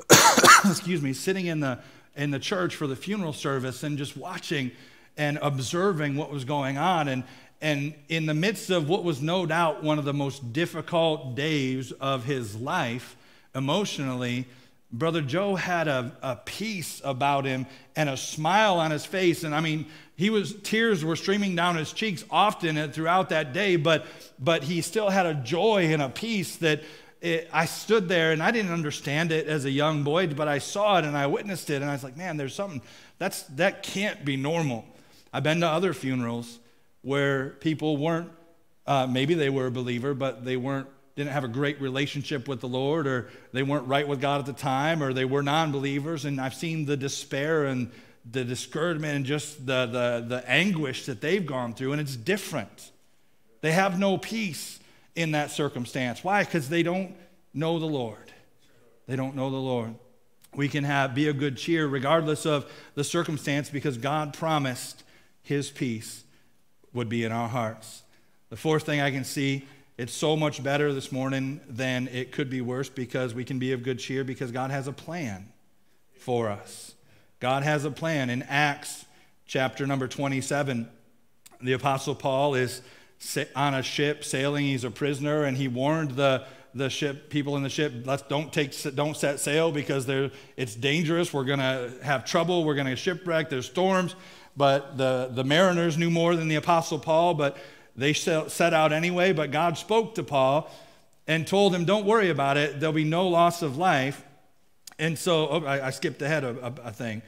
sitting in the church for the funeral service and just watching and observing what was going on. And in the midst of what was no doubt one of the most difficult days of his life, emotionally, Brother Joe had a peace about him and a smile on his face. And I mean, tears were streaming down his cheeks often and throughout that day, but he still had a joy and a peace that I stood there, and I didn't understand it as a young boy, but I saw it and I witnessed it, and I was like, man, there's something, that can't be normal. I've been to other funerals where people weren't, maybe they were a believer, but they didn't have a great relationship with the Lord, or they weren't right with God at the time, or they were non-believers, and I've seen the despair and the discouragement and just the anguish that they've gone through, and it's different. They have no peace in that circumstance. Why? Because they don't know the Lord. They don't know the Lord. We can be of good cheer regardless of the circumstance, because God promised his peace would be in our hearts. The fourth thing I can see, it's so much better this morning than it could be worse, because we can be of good cheer because God has a plan for us. God has a plan. In Acts chapter number 27, the Apostle Paul is on a ship sailing. He's a prisoner, and he warned the ship, people in the ship, don't set sail because it's dangerous. We're going to have trouble. We're going to shipwreck. There's storms. But the mariners knew more than the Apostle Paul, but they set out anyway. But God spoke to Paul and told him, don't worry about it. There'll be no loss of life. And so, I skipped ahead a thing.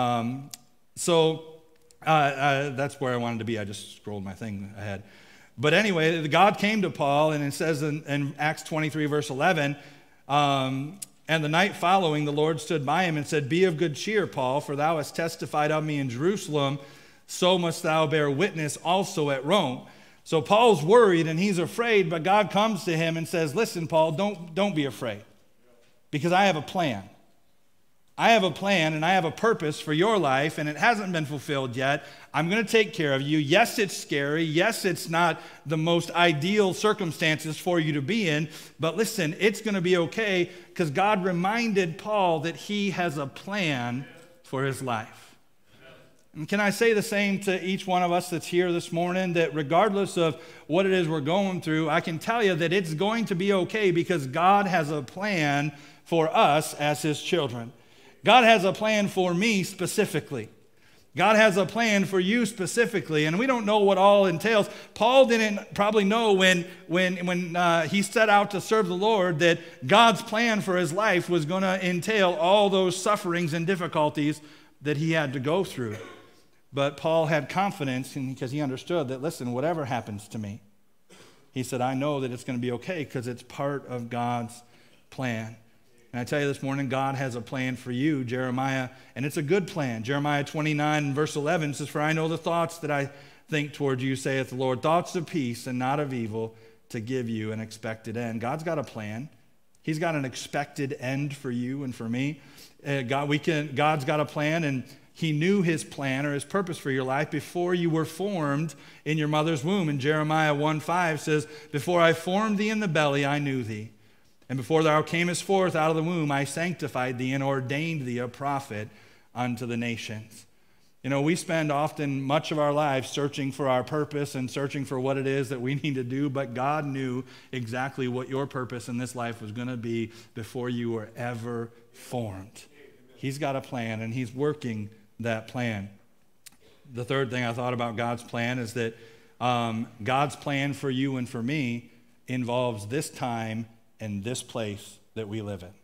That's where I wanted to be. I just scrolled my thing ahead. But anyway, God came to Paul, and it says in Acts 23, verse 11, and the night following, the Lord stood by him and said, be of good cheer, Paul, for thou hast testified of me in Jerusalem, so must thou bear witness also at Rome. So Paul's worried and he's afraid, but God comes to him and says, listen, Paul, don't be afraid, because I have a plan. I have a plan and I have a purpose for your life, and it hasn't been fulfilled yet. I'm going to take care of you. Yes, it's scary. Yes, it's not the most ideal circumstances for you to be in, but listen, it's going to be okay because God reminded Paul that he has a plan for his life. And can I say the same to each one of us that's here this morning, that regardless of what it is we're going through, I can tell you that it's going to be okay because God has a plan for us as his children. God has a plan for me specifically. God has a plan for you specifically, and we don't know what all entails. Paul didn't probably know when he set out to serve the Lord that God's plan for his life was going to entail all those sufferings and difficulties that he had to go through. But Paul had confidence because he understood that, listen, whatever happens to me, he said, I know that it's going to be okay because it's part of God's plan. And I tell you this morning, God has a plan for you, Jeremiah, and it's a good plan. Jeremiah 29 and verse 11 says, for I know the thoughts that I think toward you, saith the Lord, thoughts of peace and not of evil, to give you an expected end. God's got a plan. He's got an expected end for you and for me. God's got a plan, and he knew his plan or his purpose for your life before you were formed in your mother's womb. And Jeremiah 1:5 says, before I formed thee in the belly, I knew thee. And before thou camest forth out of the womb, I sanctified thee and ordained thee a prophet unto the nations. You know, we spend often much of our lives searching for our purpose and searching for what it is that we need to do, but God knew exactly what your purpose in this life was going to be before you were ever formed. He's got a plan, and he's working that plan. The third thing I thought about God's plan is that God's plan for you and for me involves this time and this place that we live in.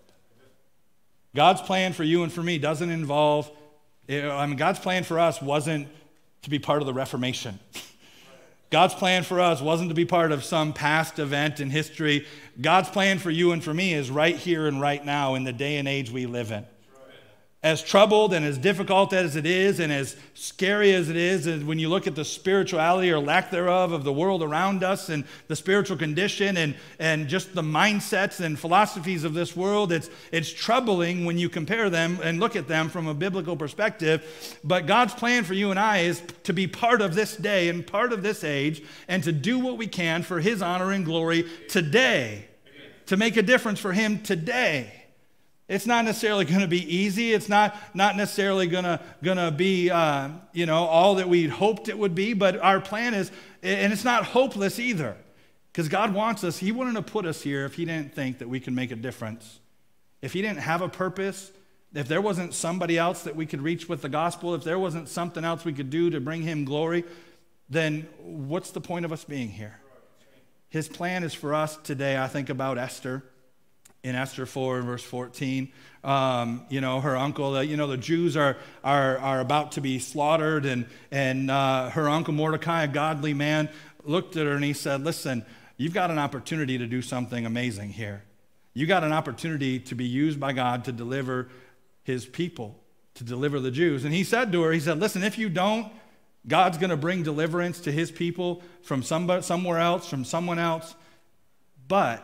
God's plan for you and for me doesn't involve, God's plan for us wasn't to be part of the Reformation. God's plan for us wasn't to be part of some past event in history. God's plan for you and for me is right here and right now in the day and age we live in. As troubled and as difficult as it is and as scary as it is, and when you look at the spirituality or lack thereof of the world around us and the spiritual condition and just the mindsets and philosophies of this world, it's troubling when you compare them and look at them from a biblical perspective. But God's plan for you and I is to be part of this day and part of this age and to do what we can for his honor and glory today, to make a difference for him today. It's not necessarily going to be easy. It's not necessarily going to be all that we hoped it would be. But our plan is, and it's not hopeless either, because God wants us. He wouldn't have put us here if he didn't think that we could make a difference. If he didn't have a purpose, if there wasn't somebody else that we could reach with the gospel, if there wasn't something else we could do to bring him glory, then what's the point of us being here? His plan is for us today. I think about Esther. In Esther 4, verse 14, her uncle, the Jews are about to be slaughtered, and her uncle Mordecai, a godly man, looked at her and he said, listen, you've got an opportunity to do something amazing here. You got an opportunity to be used by God to deliver his people, to deliver the Jews. And he said to her, he said, listen, if you don't, God's going to bring deliverance to his people from somewhere else, from someone else, but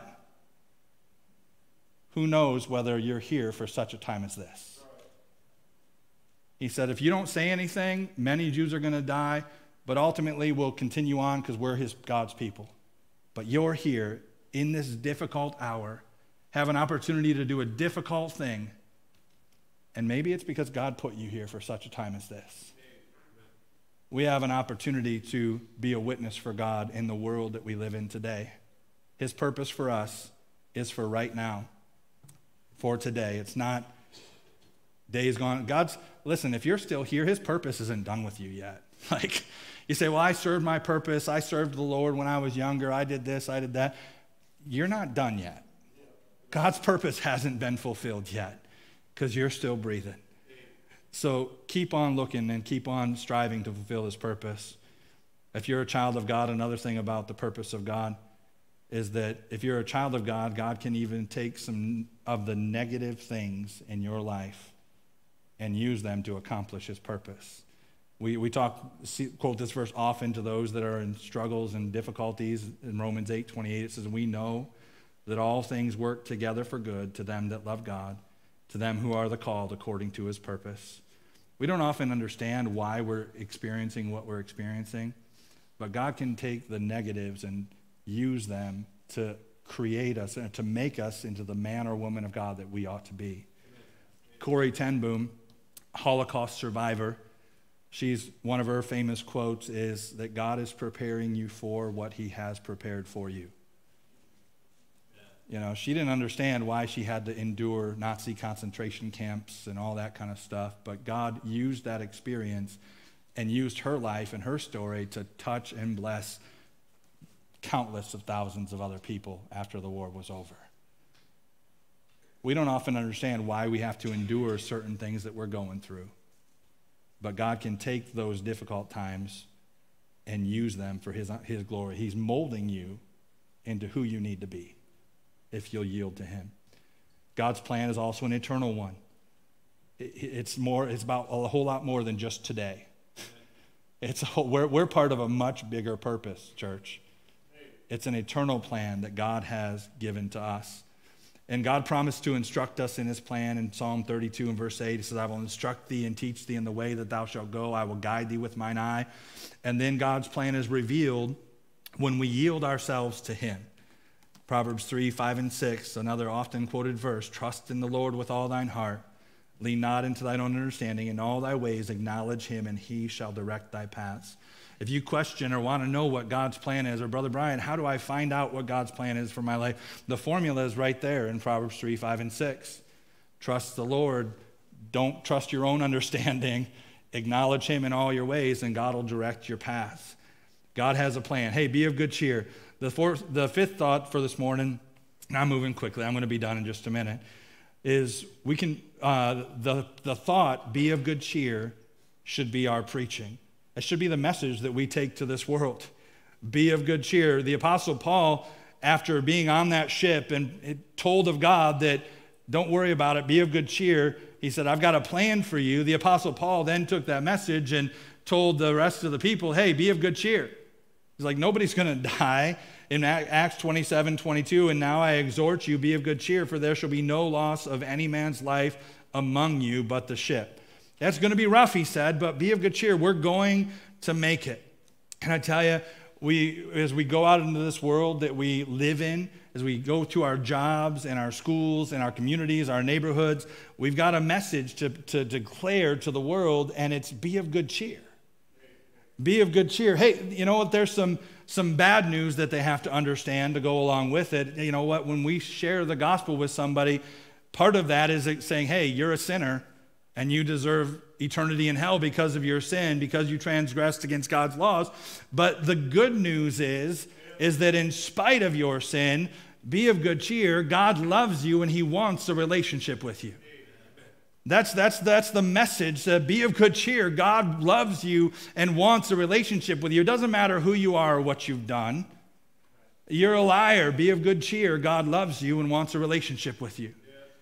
who knows whether you're here for such a time as this? He said, if you don't say anything, many Jews are going to die, but ultimately we'll continue on because we're God's people. But you're here in this difficult hour, have an opportunity to do a difficult thing, and maybe it's because God put you here for such a time as this. We have an opportunity to be a witness for God in the world that we live in today. His purpose for us is for right now. For today. It's not days gone. Listen, if you're still here, his purpose isn't done with you yet. Like, you say, well, I served my purpose. I served the Lord when I was younger. I did this, I did that. You're not done yet. God's purpose hasn't been fulfilled yet because you're still breathing. So keep on looking and keep on striving to fulfill his purpose. If you're a child of God, another thing about the purpose of God is that if you're a child of God, God can even take some of the negative things in your life and use them to accomplish his purpose. We quote this verse often to those that are in struggles and difficulties. In Romans 8:28, it says, we know that all things work together for good to them that love God, to to them who are the called according to his purpose. We don't often understand why we're experiencing what we're experiencing, but God can take the negatives and use them to create us and to make us into the man or woman of God that we ought to be. Corrie ten Boom, Holocaust survivor, one of her famous quotes is that God is preparing you for what he has prepared for you. You know, she didn't understand why she had to endure Nazi concentration camps and all that kind of stuff, but God used that experience and used her life and her story to touch and bless countless of thousands of other people after the war was over. We don't often understand why we have to endure certain things that we're going through, but God can take those difficult times and use them for his glory. He's molding you into who you need to be if you'll yield to him. God's plan is also an eternal one. It's about a whole lot more than just today. We're part of a much bigger purpose, church. It's an eternal plan that God has given to us. And God promised to instruct us in his plan in Psalm 32 and verse 8. He says, I will instruct thee and teach thee in the way that thou shalt go. I will guide thee with mine eye. And then God's plan is revealed when we yield ourselves to him. Proverbs 3, 5, and 6, another often quoted verse, trust in the Lord with all thine heart. Lean not into thine own understanding. In all thy ways acknowledge him, and he shall direct thy paths. If you question or want to know what God's plan is, or Brother Brian, how do I find out what God's plan is for my life? The formula is right there in Proverbs 3, 5, and 6. Trust the Lord. Don't trust your own understanding. Acknowledge him in all your ways, and God will direct your paths. God has a plan. Hey, be of good cheer. The fifth thought for this morning, and I'm moving quickly, I'm going to be done in just a minute, is the thought, be of good cheer, should be our preaching. It should be the message that we take to this world. Be of good cheer. The Apostle Paul, after being on that ship and told of God that don't worry about it, be of good cheer, he said, I've got a plan for you. The Apostle Paul then took that message and told the rest of the people, hey, be of good cheer. He's like, nobody's going to die. In Acts 27, 22, and now I exhort you, be of good cheer, for there shall be no loss of any man's life among you but the ship. That's going to be rough, he said, but be of good cheer. We're going to make it. Can I tell you, as we go out into this world that we live in, as we go to our jobs and our schools and our communities, our neighborhoods, we've got a message to declare to the world, and it's be of good cheer. Be of good cheer. Hey, you know what? There's some bad news that they have to understand to go along with it. You know what? When we share the gospel with somebody, part of that is saying, hey, you're a sinner and you deserve eternity in hell because of your sin, because you transgressed against God's laws. But the good news is that in spite of your sin, be of good cheer. God loves you and he wants a relationship with you. That's the message. Be of good cheer. God loves you and wants a relationship with you. It doesn't matter who you are or what you've done. You're a liar. Be of good cheer. God loves you and wants a relationship with you.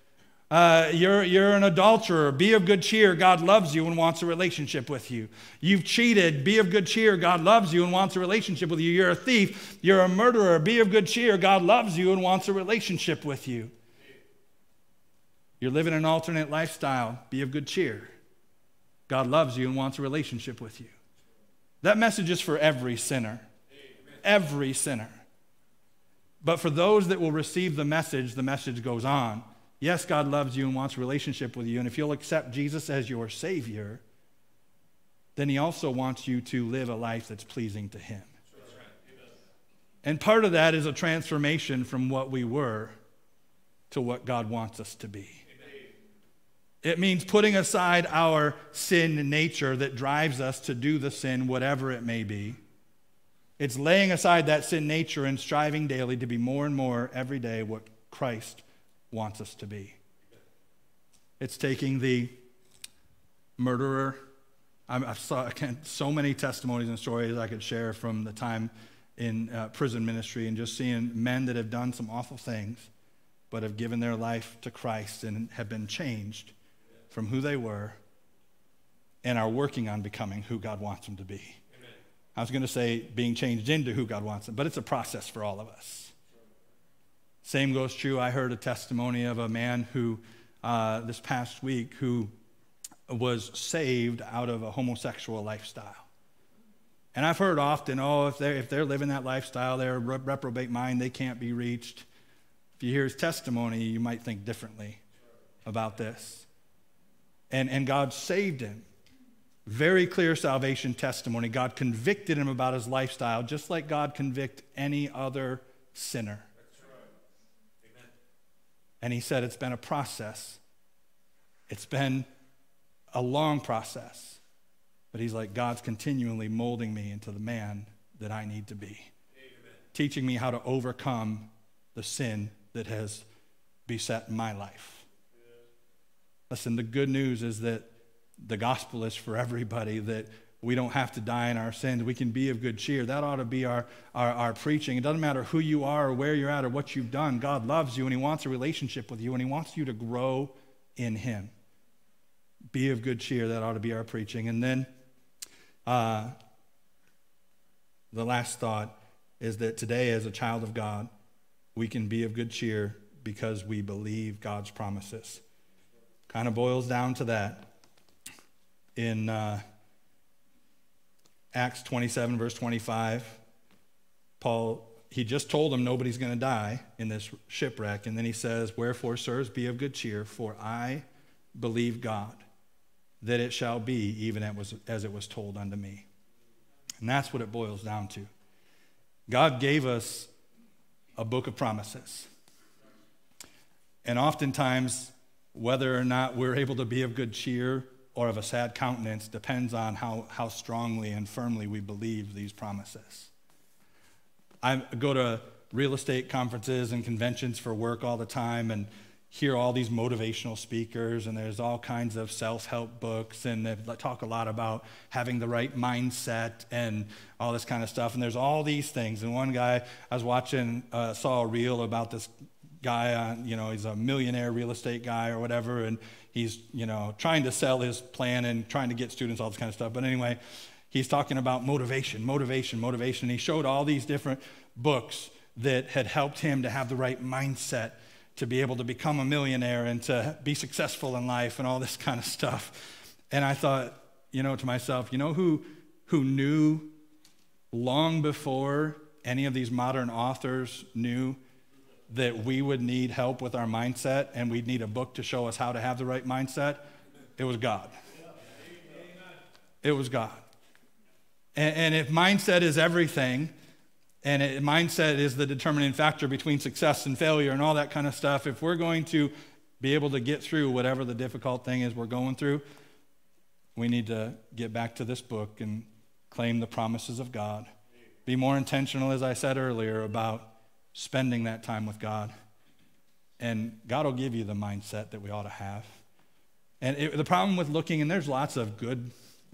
You're an adulterer. Be of good cheer. God loves you and wants a relationship with you. You've cheated. Be of good cheer. God loves you and wants a relationship with you. You're a thief. You're a murderer. Be of good cheer. God loves you and wants a relationship with you. You're living an alternate lifestyle. Be of good cheer. God loves you and wants a relationship with you. That message is for every sinner. Every sinner. But for those that will receive the message goes on. Yes, God loves you and wants a relationship with you. And if you'll accept Jesus as your Savior, then he also wants you to live a life that's pleasing to him. And part of that is a transformation from what we were to what God wants us to be. It means putting aside our sin nature that drives us to do the sin, whatever it may be. It's laying aside that sin nature and striving daily to be more and more every day what Christ wants us to be. It's taking the murderer. I saw so many testimonies and stories I could share from the time in prison ministry and just seeing men that have done some awful things but have given their life to Christ and have been changed from who they were and are working on becoming who God wants them to be. Amen. I was going to say being changed into who God wants them, but it's a process for all of us. Same goes true. I heard a testimony of a man who this past week who was saved out of a homosexual lifestyle. And I've heard often, if they're living that lifestyle, they're a reprobate mind, they can't be reached. If you hear his testimony, you might think differently about this. And God saved him. Very clear salvation testimony. God convicted him about his lifestyle, just like God convict any other sinner. That's right. Amen. And he said it's been a process. It's been a long process. But he's like, God's continually molding me into the man that I need to be. Amen. Teaching me how to overcome the sin that has beset my life. Yeah. Listen, the good news is that the gospel is for everybody, that we don't have to die in our sins. We can be of good cheer. That ought to be our preaching. It doesn't matter who you are or where you're at or what you've done. God loves you, and he wants a relationship with you, and he wants you to grow in him. Be of good cheer. That ought to be our preaching. And then the last thought is that today, as a child of God, we can be of good cheer because we believe God's promises. Kind of boils down to that. In Acts 27, verse 25, Paul, he just told them nobody's going to die in this shipwreck. And then he says, wherefore, sirs, be of good cheer, for I believe God, that it shall be even as it was told unto me. And that's what it boils down to. God gave us a book of promises. And oftentimes, whether or not we're able to be of good cheer or of a sad countenance depends on how strongly and firmly we believe these promises. I go to real estate conferences and conventions for work all the time and hear all these motivational speakers, and there's all kinds of self-help books, and they talk a lot about having the right mindset and all this kind of stuff, and there's all these things. And one guy I was watching saw a reel about this guy, he's a millionaire real estate guy or whatever, and he's, trying to sell his plan and trying to get students, all this kind of stuff. But anyway, he's talking about motivation. He showed all these different books that had helped him to have the right mindset to be able to become a millionaire and to be successful in life and all this kind of stuff. And I thought, to myself, who knew long before any of these modern authors knew that we would need help with our mindset and we'd need a book to show us how to have the right mindset? It was God. It was God. And if mindset is everything, and mindset is the determining factor between success and failure and all that kind of stuff, if we're going to be able to get through whatever the difficult thing is we're going through, we need to get back to this book and claim the promises of God. Be more intentional, as I said earlier, about spending that time with God. And God will give you the mindset that we ought to have. And the problem with looking, and there's lots of good,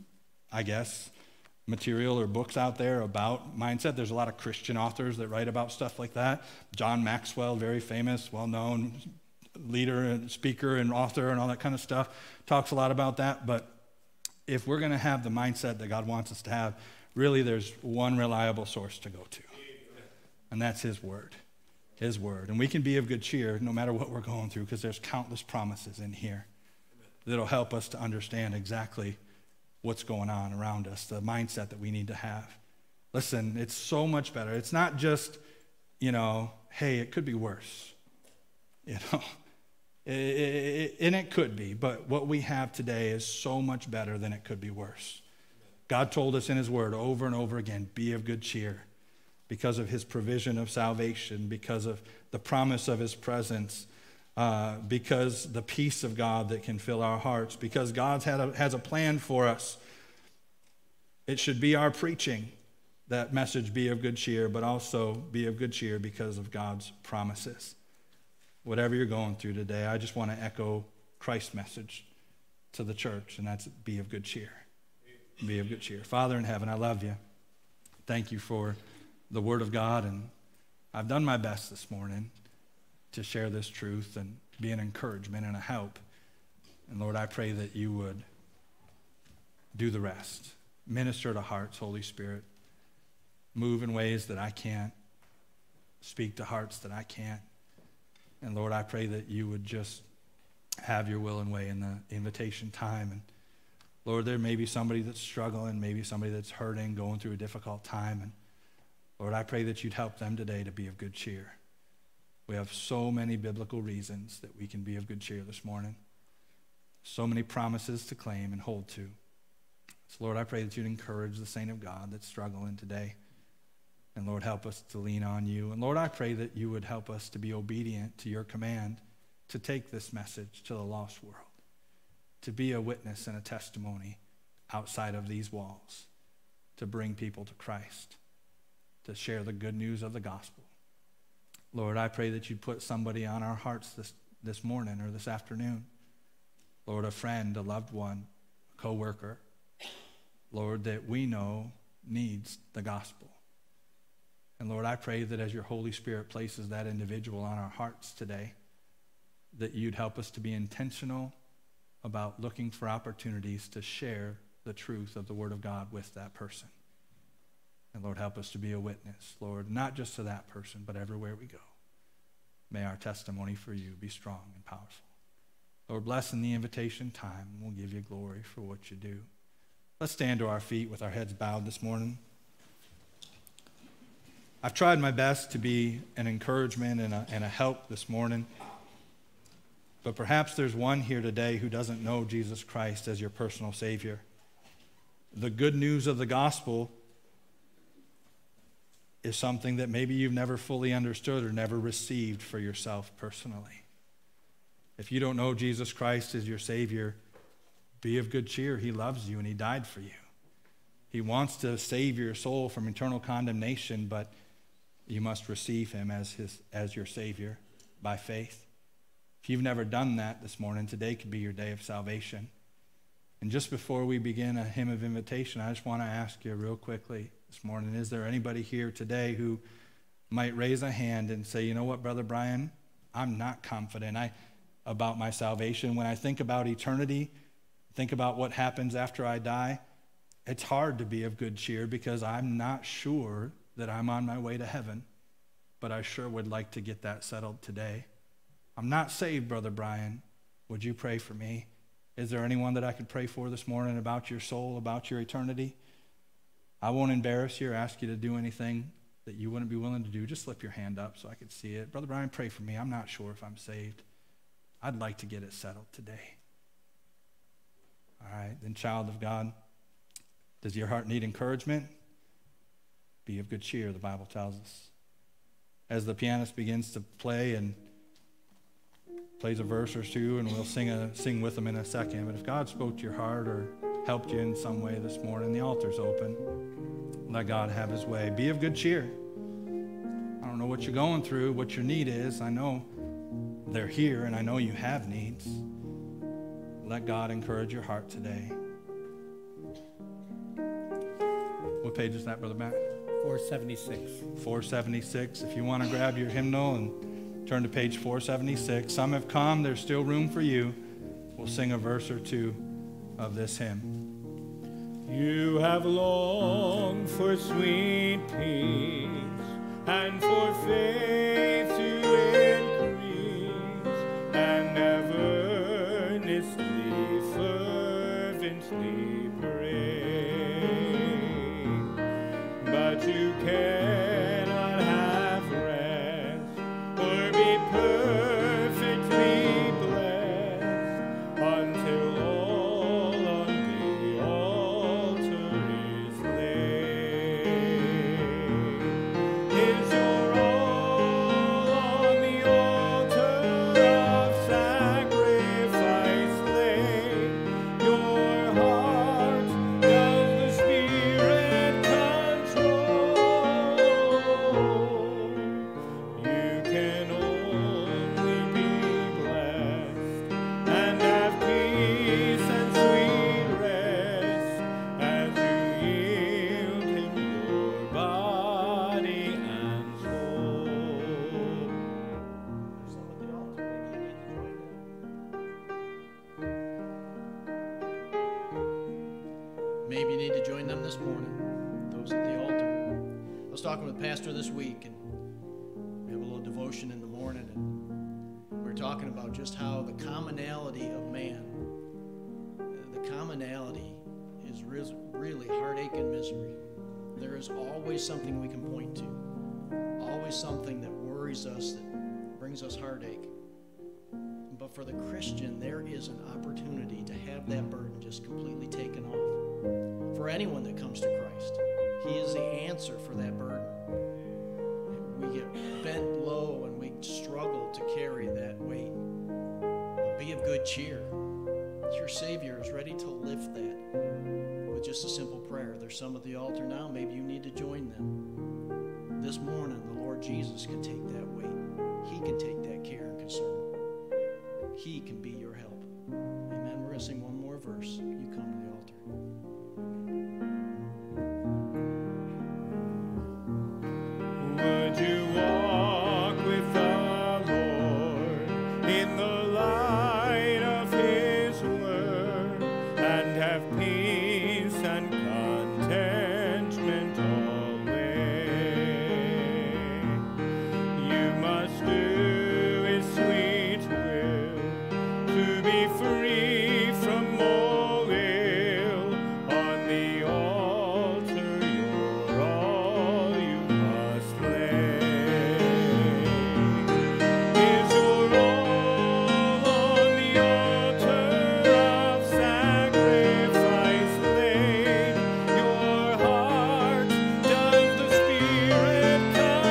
material or books out there about mindset. There's a lot of Christian authors that write about stuff like that. John Maxwell, very famous, well-known leader and speaker and author and all that kind of stuff, talks a lot about that. But if we're going to have the mindset that God wants us to have, really there's one reliable source to go to. And that's his word. His word. And we can be of good cheer no matter what we're going through, because there's countless promises in here that'll help us to understand exactly what's going on around us, the mindset that we need to have. Listen, it's so much better. It's not just, hey, it could be worse. And it could be, but what we have today is so much better than it could be worse. God told us in his word over and over again, be of good cheer, because of his provision of salvation, because of the promise of his presence, because the peace of God that can fill our hearts, because God has a plan for us. It should be our preaching, that message, be of good cheer, but also be of good cheer because of God's promises. Whatever you're going through today, I just want to echo Christ's message to the church, and that's be of good cheer. Be of good cheer. Father in heaven, I love you. Thank you for the word of God, and I've done my best this morning to share this truth and be an encouragement and a help. And Lord, I pray that you would do the rest. Minister to hearts, Holy Spirit. Move in ways that I can't. Speak to hearts that I can't. And Lord, I pray that you would just have your will and way in the invitation time. And Lord, there may be somebody that's struggling, maybe somebody that's hurting, going through a difficult time. And Lord, I pray that you'd help them today to be of good cheer. We have so many biblical reasons that we can be of good cheer this morning. So many promises to claim and hold to. So Lord, I pray that you'd encourage the saint of God that's struggling today. And Lord, help us to lean on you. And Lord, I pray that you would help us to be obedient to your command to take this message to the lost world, to be a witness and a testimony outside of these walls, to bring people to Christ, to share the good news of the gospel. Lord, I pray that you'd put somebody on our hearts this morning or this afternoon. Lord, a friend, a loved one, a co-worker, Lord, that we know needs the gospel. And Lord, I pray that as your Holy Spirit places that individual on our hearts today, that you'd help us to be intentional about looking for opportunities to share the truth of the Word of God with that person. And Lord, help us to be a witness, Lord, not just to that person, but everywhere we go. May our testimony for you be strong and powerful. Lord, bless in the invitation time, and we'll give you glory for what you do. Let's stand to our feet with our heads bowed this morning. I've tried my best to be an encouragement and a help this morning, but perhaps there's one here today who doesn't know Jesus Christ as your personal Savior. The good news of the gospel is something that maybe you've never fully understood or never received for yourself personally. If you don't know Jesus Christ as your Savior, be of good cheer. He loves you and he died for you. He wants to save your soul from eternal condemnation, but you must receive him as your Savior by faith. If you've never done that this morning, today could be your day of salvation. And just before we begin a hymn of invitation, I just want to ask you real quickly this morning, is there anybody here today who might raise a hand and say, you know what, Brother Brian, I'm not confident about my salvation. When I think about eternity, think about what happens after I die, it's hard to be of good cheer because I'm not sure that I'm on my way to heaven, but I sure would like to get that settled today. I'm not saved, Brother Brian. Would you pray for me? Is there anyone that I could pray for this morning about your soul, about your eternity? I won't embarrass you or ask you to do anything that you wouldn't be willing to do. Just slip your hand up so I could see it. Brother Brian, pray for me. I'm not sure if I'm saved. I'd like to get it settled today. All right, then child of God, does your heart need encouragement? Be of good cheer, the Bible tells us. As the pianist begins to play and plays a verse or two, and we'll sing with them in a second. But if God spoke to your heart or helped you in some way this morning, the altar's open. Let God have his way. Be of good cheer. I don't know what you're going through, what your need is. I know they're here, and I know you have needs. Let God encourage your heart today. What page is that, Brother Matt? 476. 476. If you want to grab your hymnal and turn to page 476. Some have come. There's still room for you. We'll sing a verse or two of this hymn. You have longed for sweet peace and for faith to increase, and earnestly, fervently pray. But you cannot have rest or be perfectly blessed until all on the altar is laid. Is your all on the altar of sacrifice laid? Your heart does the Spirit control? You can only be blessed and have peace and sweet rest as you yield him your body and soul. Maybe you need to join them this morning, those at the altar. I was talking with Pastor this week, and we have a little devotion in the morning, and we were talking about just how the commonality of man, the commonality is really heartache and misery. There is always something we can point to, always something that worries us, that brings us heartache. But for the Christian, there is an opportunity to have that burden just completely taken off. For anyone that comes to Christ, He is the answer for that burden. We get bent low and we struggle to carry that weight. But be of good cheer. Your Savior is ready to lift that with just a simple prayer. There's some at the altar now. Maybe you need to join them. This morning, the Lord Jesus can take that weight. He can take that care and concern. He can be your help. Amen. We're going to sing one more verse. You come to the altar. Would you walk with the Lord in the light of His word and have peace and contentment always? You must do His sweet will to be free from all ill. On the altar you're all you must lay. Is your all on the altar of sacrifice laid? Your heart does the Spirit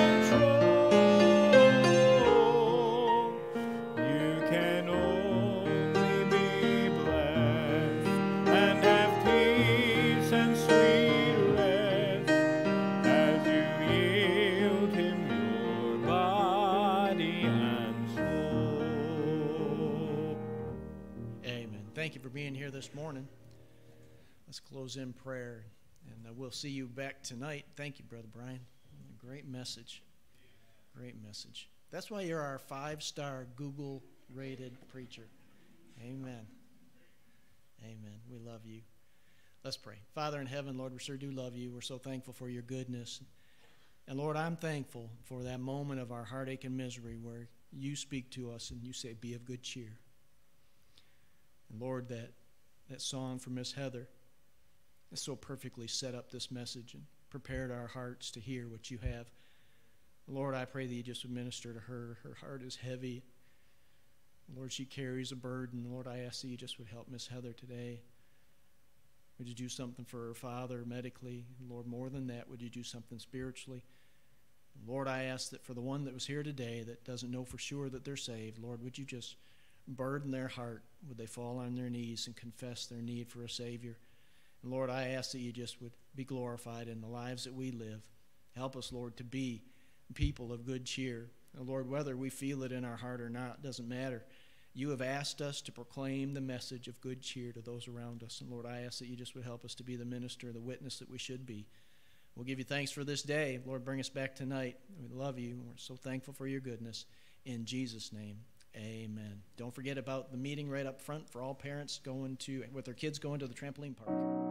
control? You can only be blessed and have peace and sweet rest as you yield Him your body and soul. Amen. Thank you for being here this morning. Let's close in prayer, and we'll see you back tonight. Thank you, Brother Brian. Great message. Great message. That's why you're our 5-star Google-rated preacher. Amen. Amen. We love you. Let's pray. Father in heaven, Lord, we sure do love you. We're so thankful for your goodness. And Lord, I'm thankful for that moment of our heartache and misery where you speak to us and you say, be of good cheer. And Lord, that song from Miss Heather has so perfectly set up this message and prepared our hearts to hear what you have. Lord, I pray that you just would minister to her. Her heart is heavy. Lord, she carries a burden. Lord, I ask that you just would help Miss Heather today. Would you do something for her father medically? Lord, more than that, would you do something spiritually? Lord, I ask that for the one that was here today that doesn't know for sure that they're saved, Lord, would you just burden their heart? Would they fall on their knees and confess their need for a Savior? And Lord, I ask that you just would be glorified in the lives that we live. Help us, Lord, to be people of good cheer. And Lord, whether we feel it in our heart or not, doesn't matter. You have asked us to proclaim the message of good cheer to those around us. And Lord, I ask that you just would help us to be the minister, the witness that we should be. We'll give you thanks for this day. Lord, bring us back tonight. We love you. We're so thankful for your goodness. In Jesus' name, amen. Don't forget about the meeting right up front for all parents with their kids going to the trampoline park.